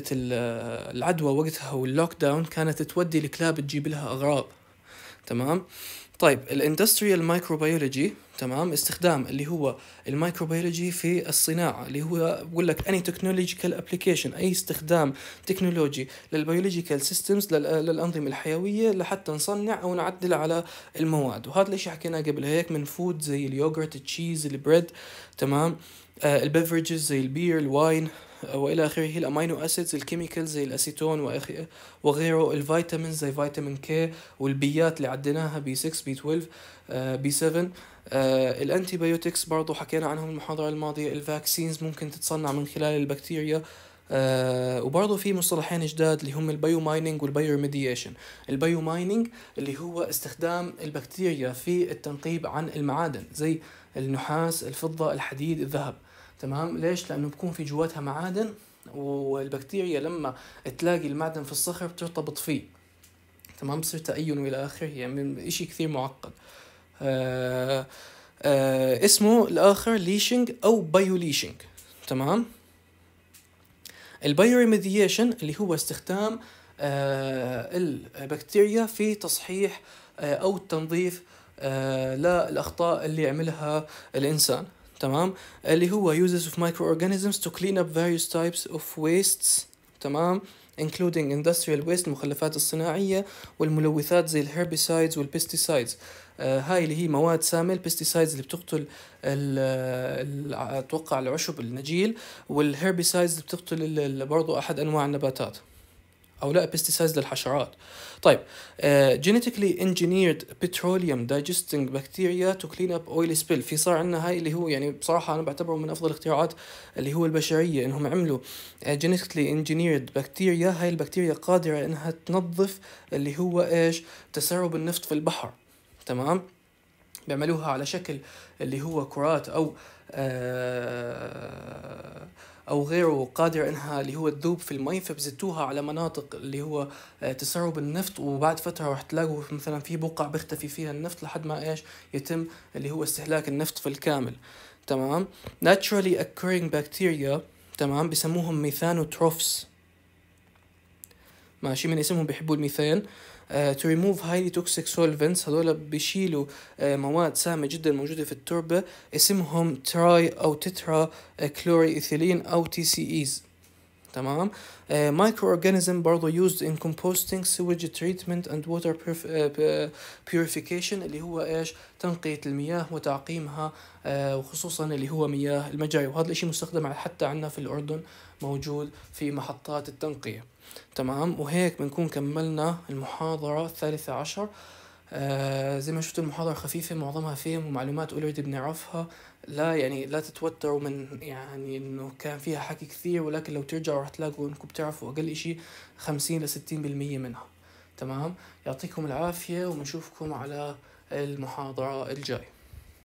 العدوى وقتها واللوك داون كانت تودي الكلاب تجيب لها أغراب. تمام. طيب، الاندستريال مايكروبيولوجي، تمام، استخدام اللي هو الميكروبيولوجي في الصناعة، اللي هو بقول لك any technological application، أي استخدام تكنولوجي للبيولوجيكال سيستمز، للأنظمة الحيوية لحتى نصنع أو نعدل على المواد. وهذا الاشي حكينا قبل هيك من فود زي اليوغرت، التشيز، البريد. تمام. آه البيفرجز زي البير، الواين والى اخره. الامينو اسيدز، الكيميكالز زي الاسيتون وغيره. الفيتامينز زي فيتامين كي، والبيات اللي عديناها بي ستة، بي اثناشر، آه بي سبعة. آه الانتي بايوتكس برضو حكينا عنهم المحاضرة الماضية. الفاكسينز ممكن تتصنع من خلال البكتيريا. آه وبرضو في مصطلحين جداد اللي هم البايو مايننج والبايو ريميديشن. البايو مايننج اللي هو استخدام البكتيريا في التنقيب عن المعادن زي النحاس، الفضة، الحديد، الذهب. تمام، ليش؟ لأنه بكون في جواتها معادن، والبكتيريا لما تلاقي المعدن في الصخر بترتبط فيه. تمام، بصير تأين وإلى آخره، يعني إشي كثير معقد. آآ آآ اسمه الآخر ليشنج أو بايوليشنج. تمام. البايوريميديشن اللي هو استخدام آه البكتيريا في تصحيح آه أو التنظيف آه للأخطاء اللي عملها الإنسان. تمام. اللي هو uses of microorganisms to clean up various types of wastes. تمام. including industrial waste المخلفات الصناعية والملوثات زي الهربيسايدز والبيستيسايدز. آه هاي اللي هي مواد سامة. البيستيسايدز اللي بتقتل اتوقع العشب النجيل، والهربيسايدز اللي بتقتل برضو احد انواع النباتات، او لا بيستيسايدز للحشرات. طيب uh, genetically engineered petroleum digesting bacteria to clean up oil spill. في صار عندنا هاي اللي هو يعني بصراحة أنا بعتبره من أفضل الاختراعات اللي هو البشرية، إنهم عملوا uh, genetically engineered bacteria. هاي البكتيريا قادرة إنها تنظف اللي هو إيش تسرب النفط في البحر. تمام. بيعملوها على شكل اللي هو كرات أو آه او غيره، قادر انها اللي هو تذوب في المي، فبزتوها على مناطق اللي هو تسرب النفط، وبعد فتره راح تلاقوا مثلا في بقع بيختفي فيها النفط لحد ما ايش يتم اللي هو استهلاك النفط في الكامل. تمام. naturally occurring bacteria. تمام. بيسموهم ميثانوتروفس. ماشي، من اسمهم بيحبوا الميثان. Uh, to remove highly toxic solvents. هذول بيشيلوا uh, مواد سامة جدا موجودة في التربة، اسمهم تراي أو تترا كلوري إيثيلين أو تي سي إيز. تمام. uh, microorganism برضو used in composting, sewage treatment and water purif- uh, purification اللي هو إيش تنقية المياه وتعقيمها، uh, وخصوصا اللي هو مياه المجاري، وهذا الشيء مستخدم حتى عندنا في الأردن، موجود في محطات التنقية. تمام. وهيك بنكون كملنا المحاضرة الثالثة عشر. آه زي ما شفتوا المحاضرة خفيفة، معظمها فهم ومعلومات اوريدي بنعرفها. لا يعني لا تتوتروا من يعني انه كان فيها حكي كثير، ولكن لو ترجعوا رح تلاقوا انكم بتعرفوا اقل اشي خمسين لستين بالمية منها. تمام. يعطيكم العافية، ونشوفكم على المحاضرة الجاي.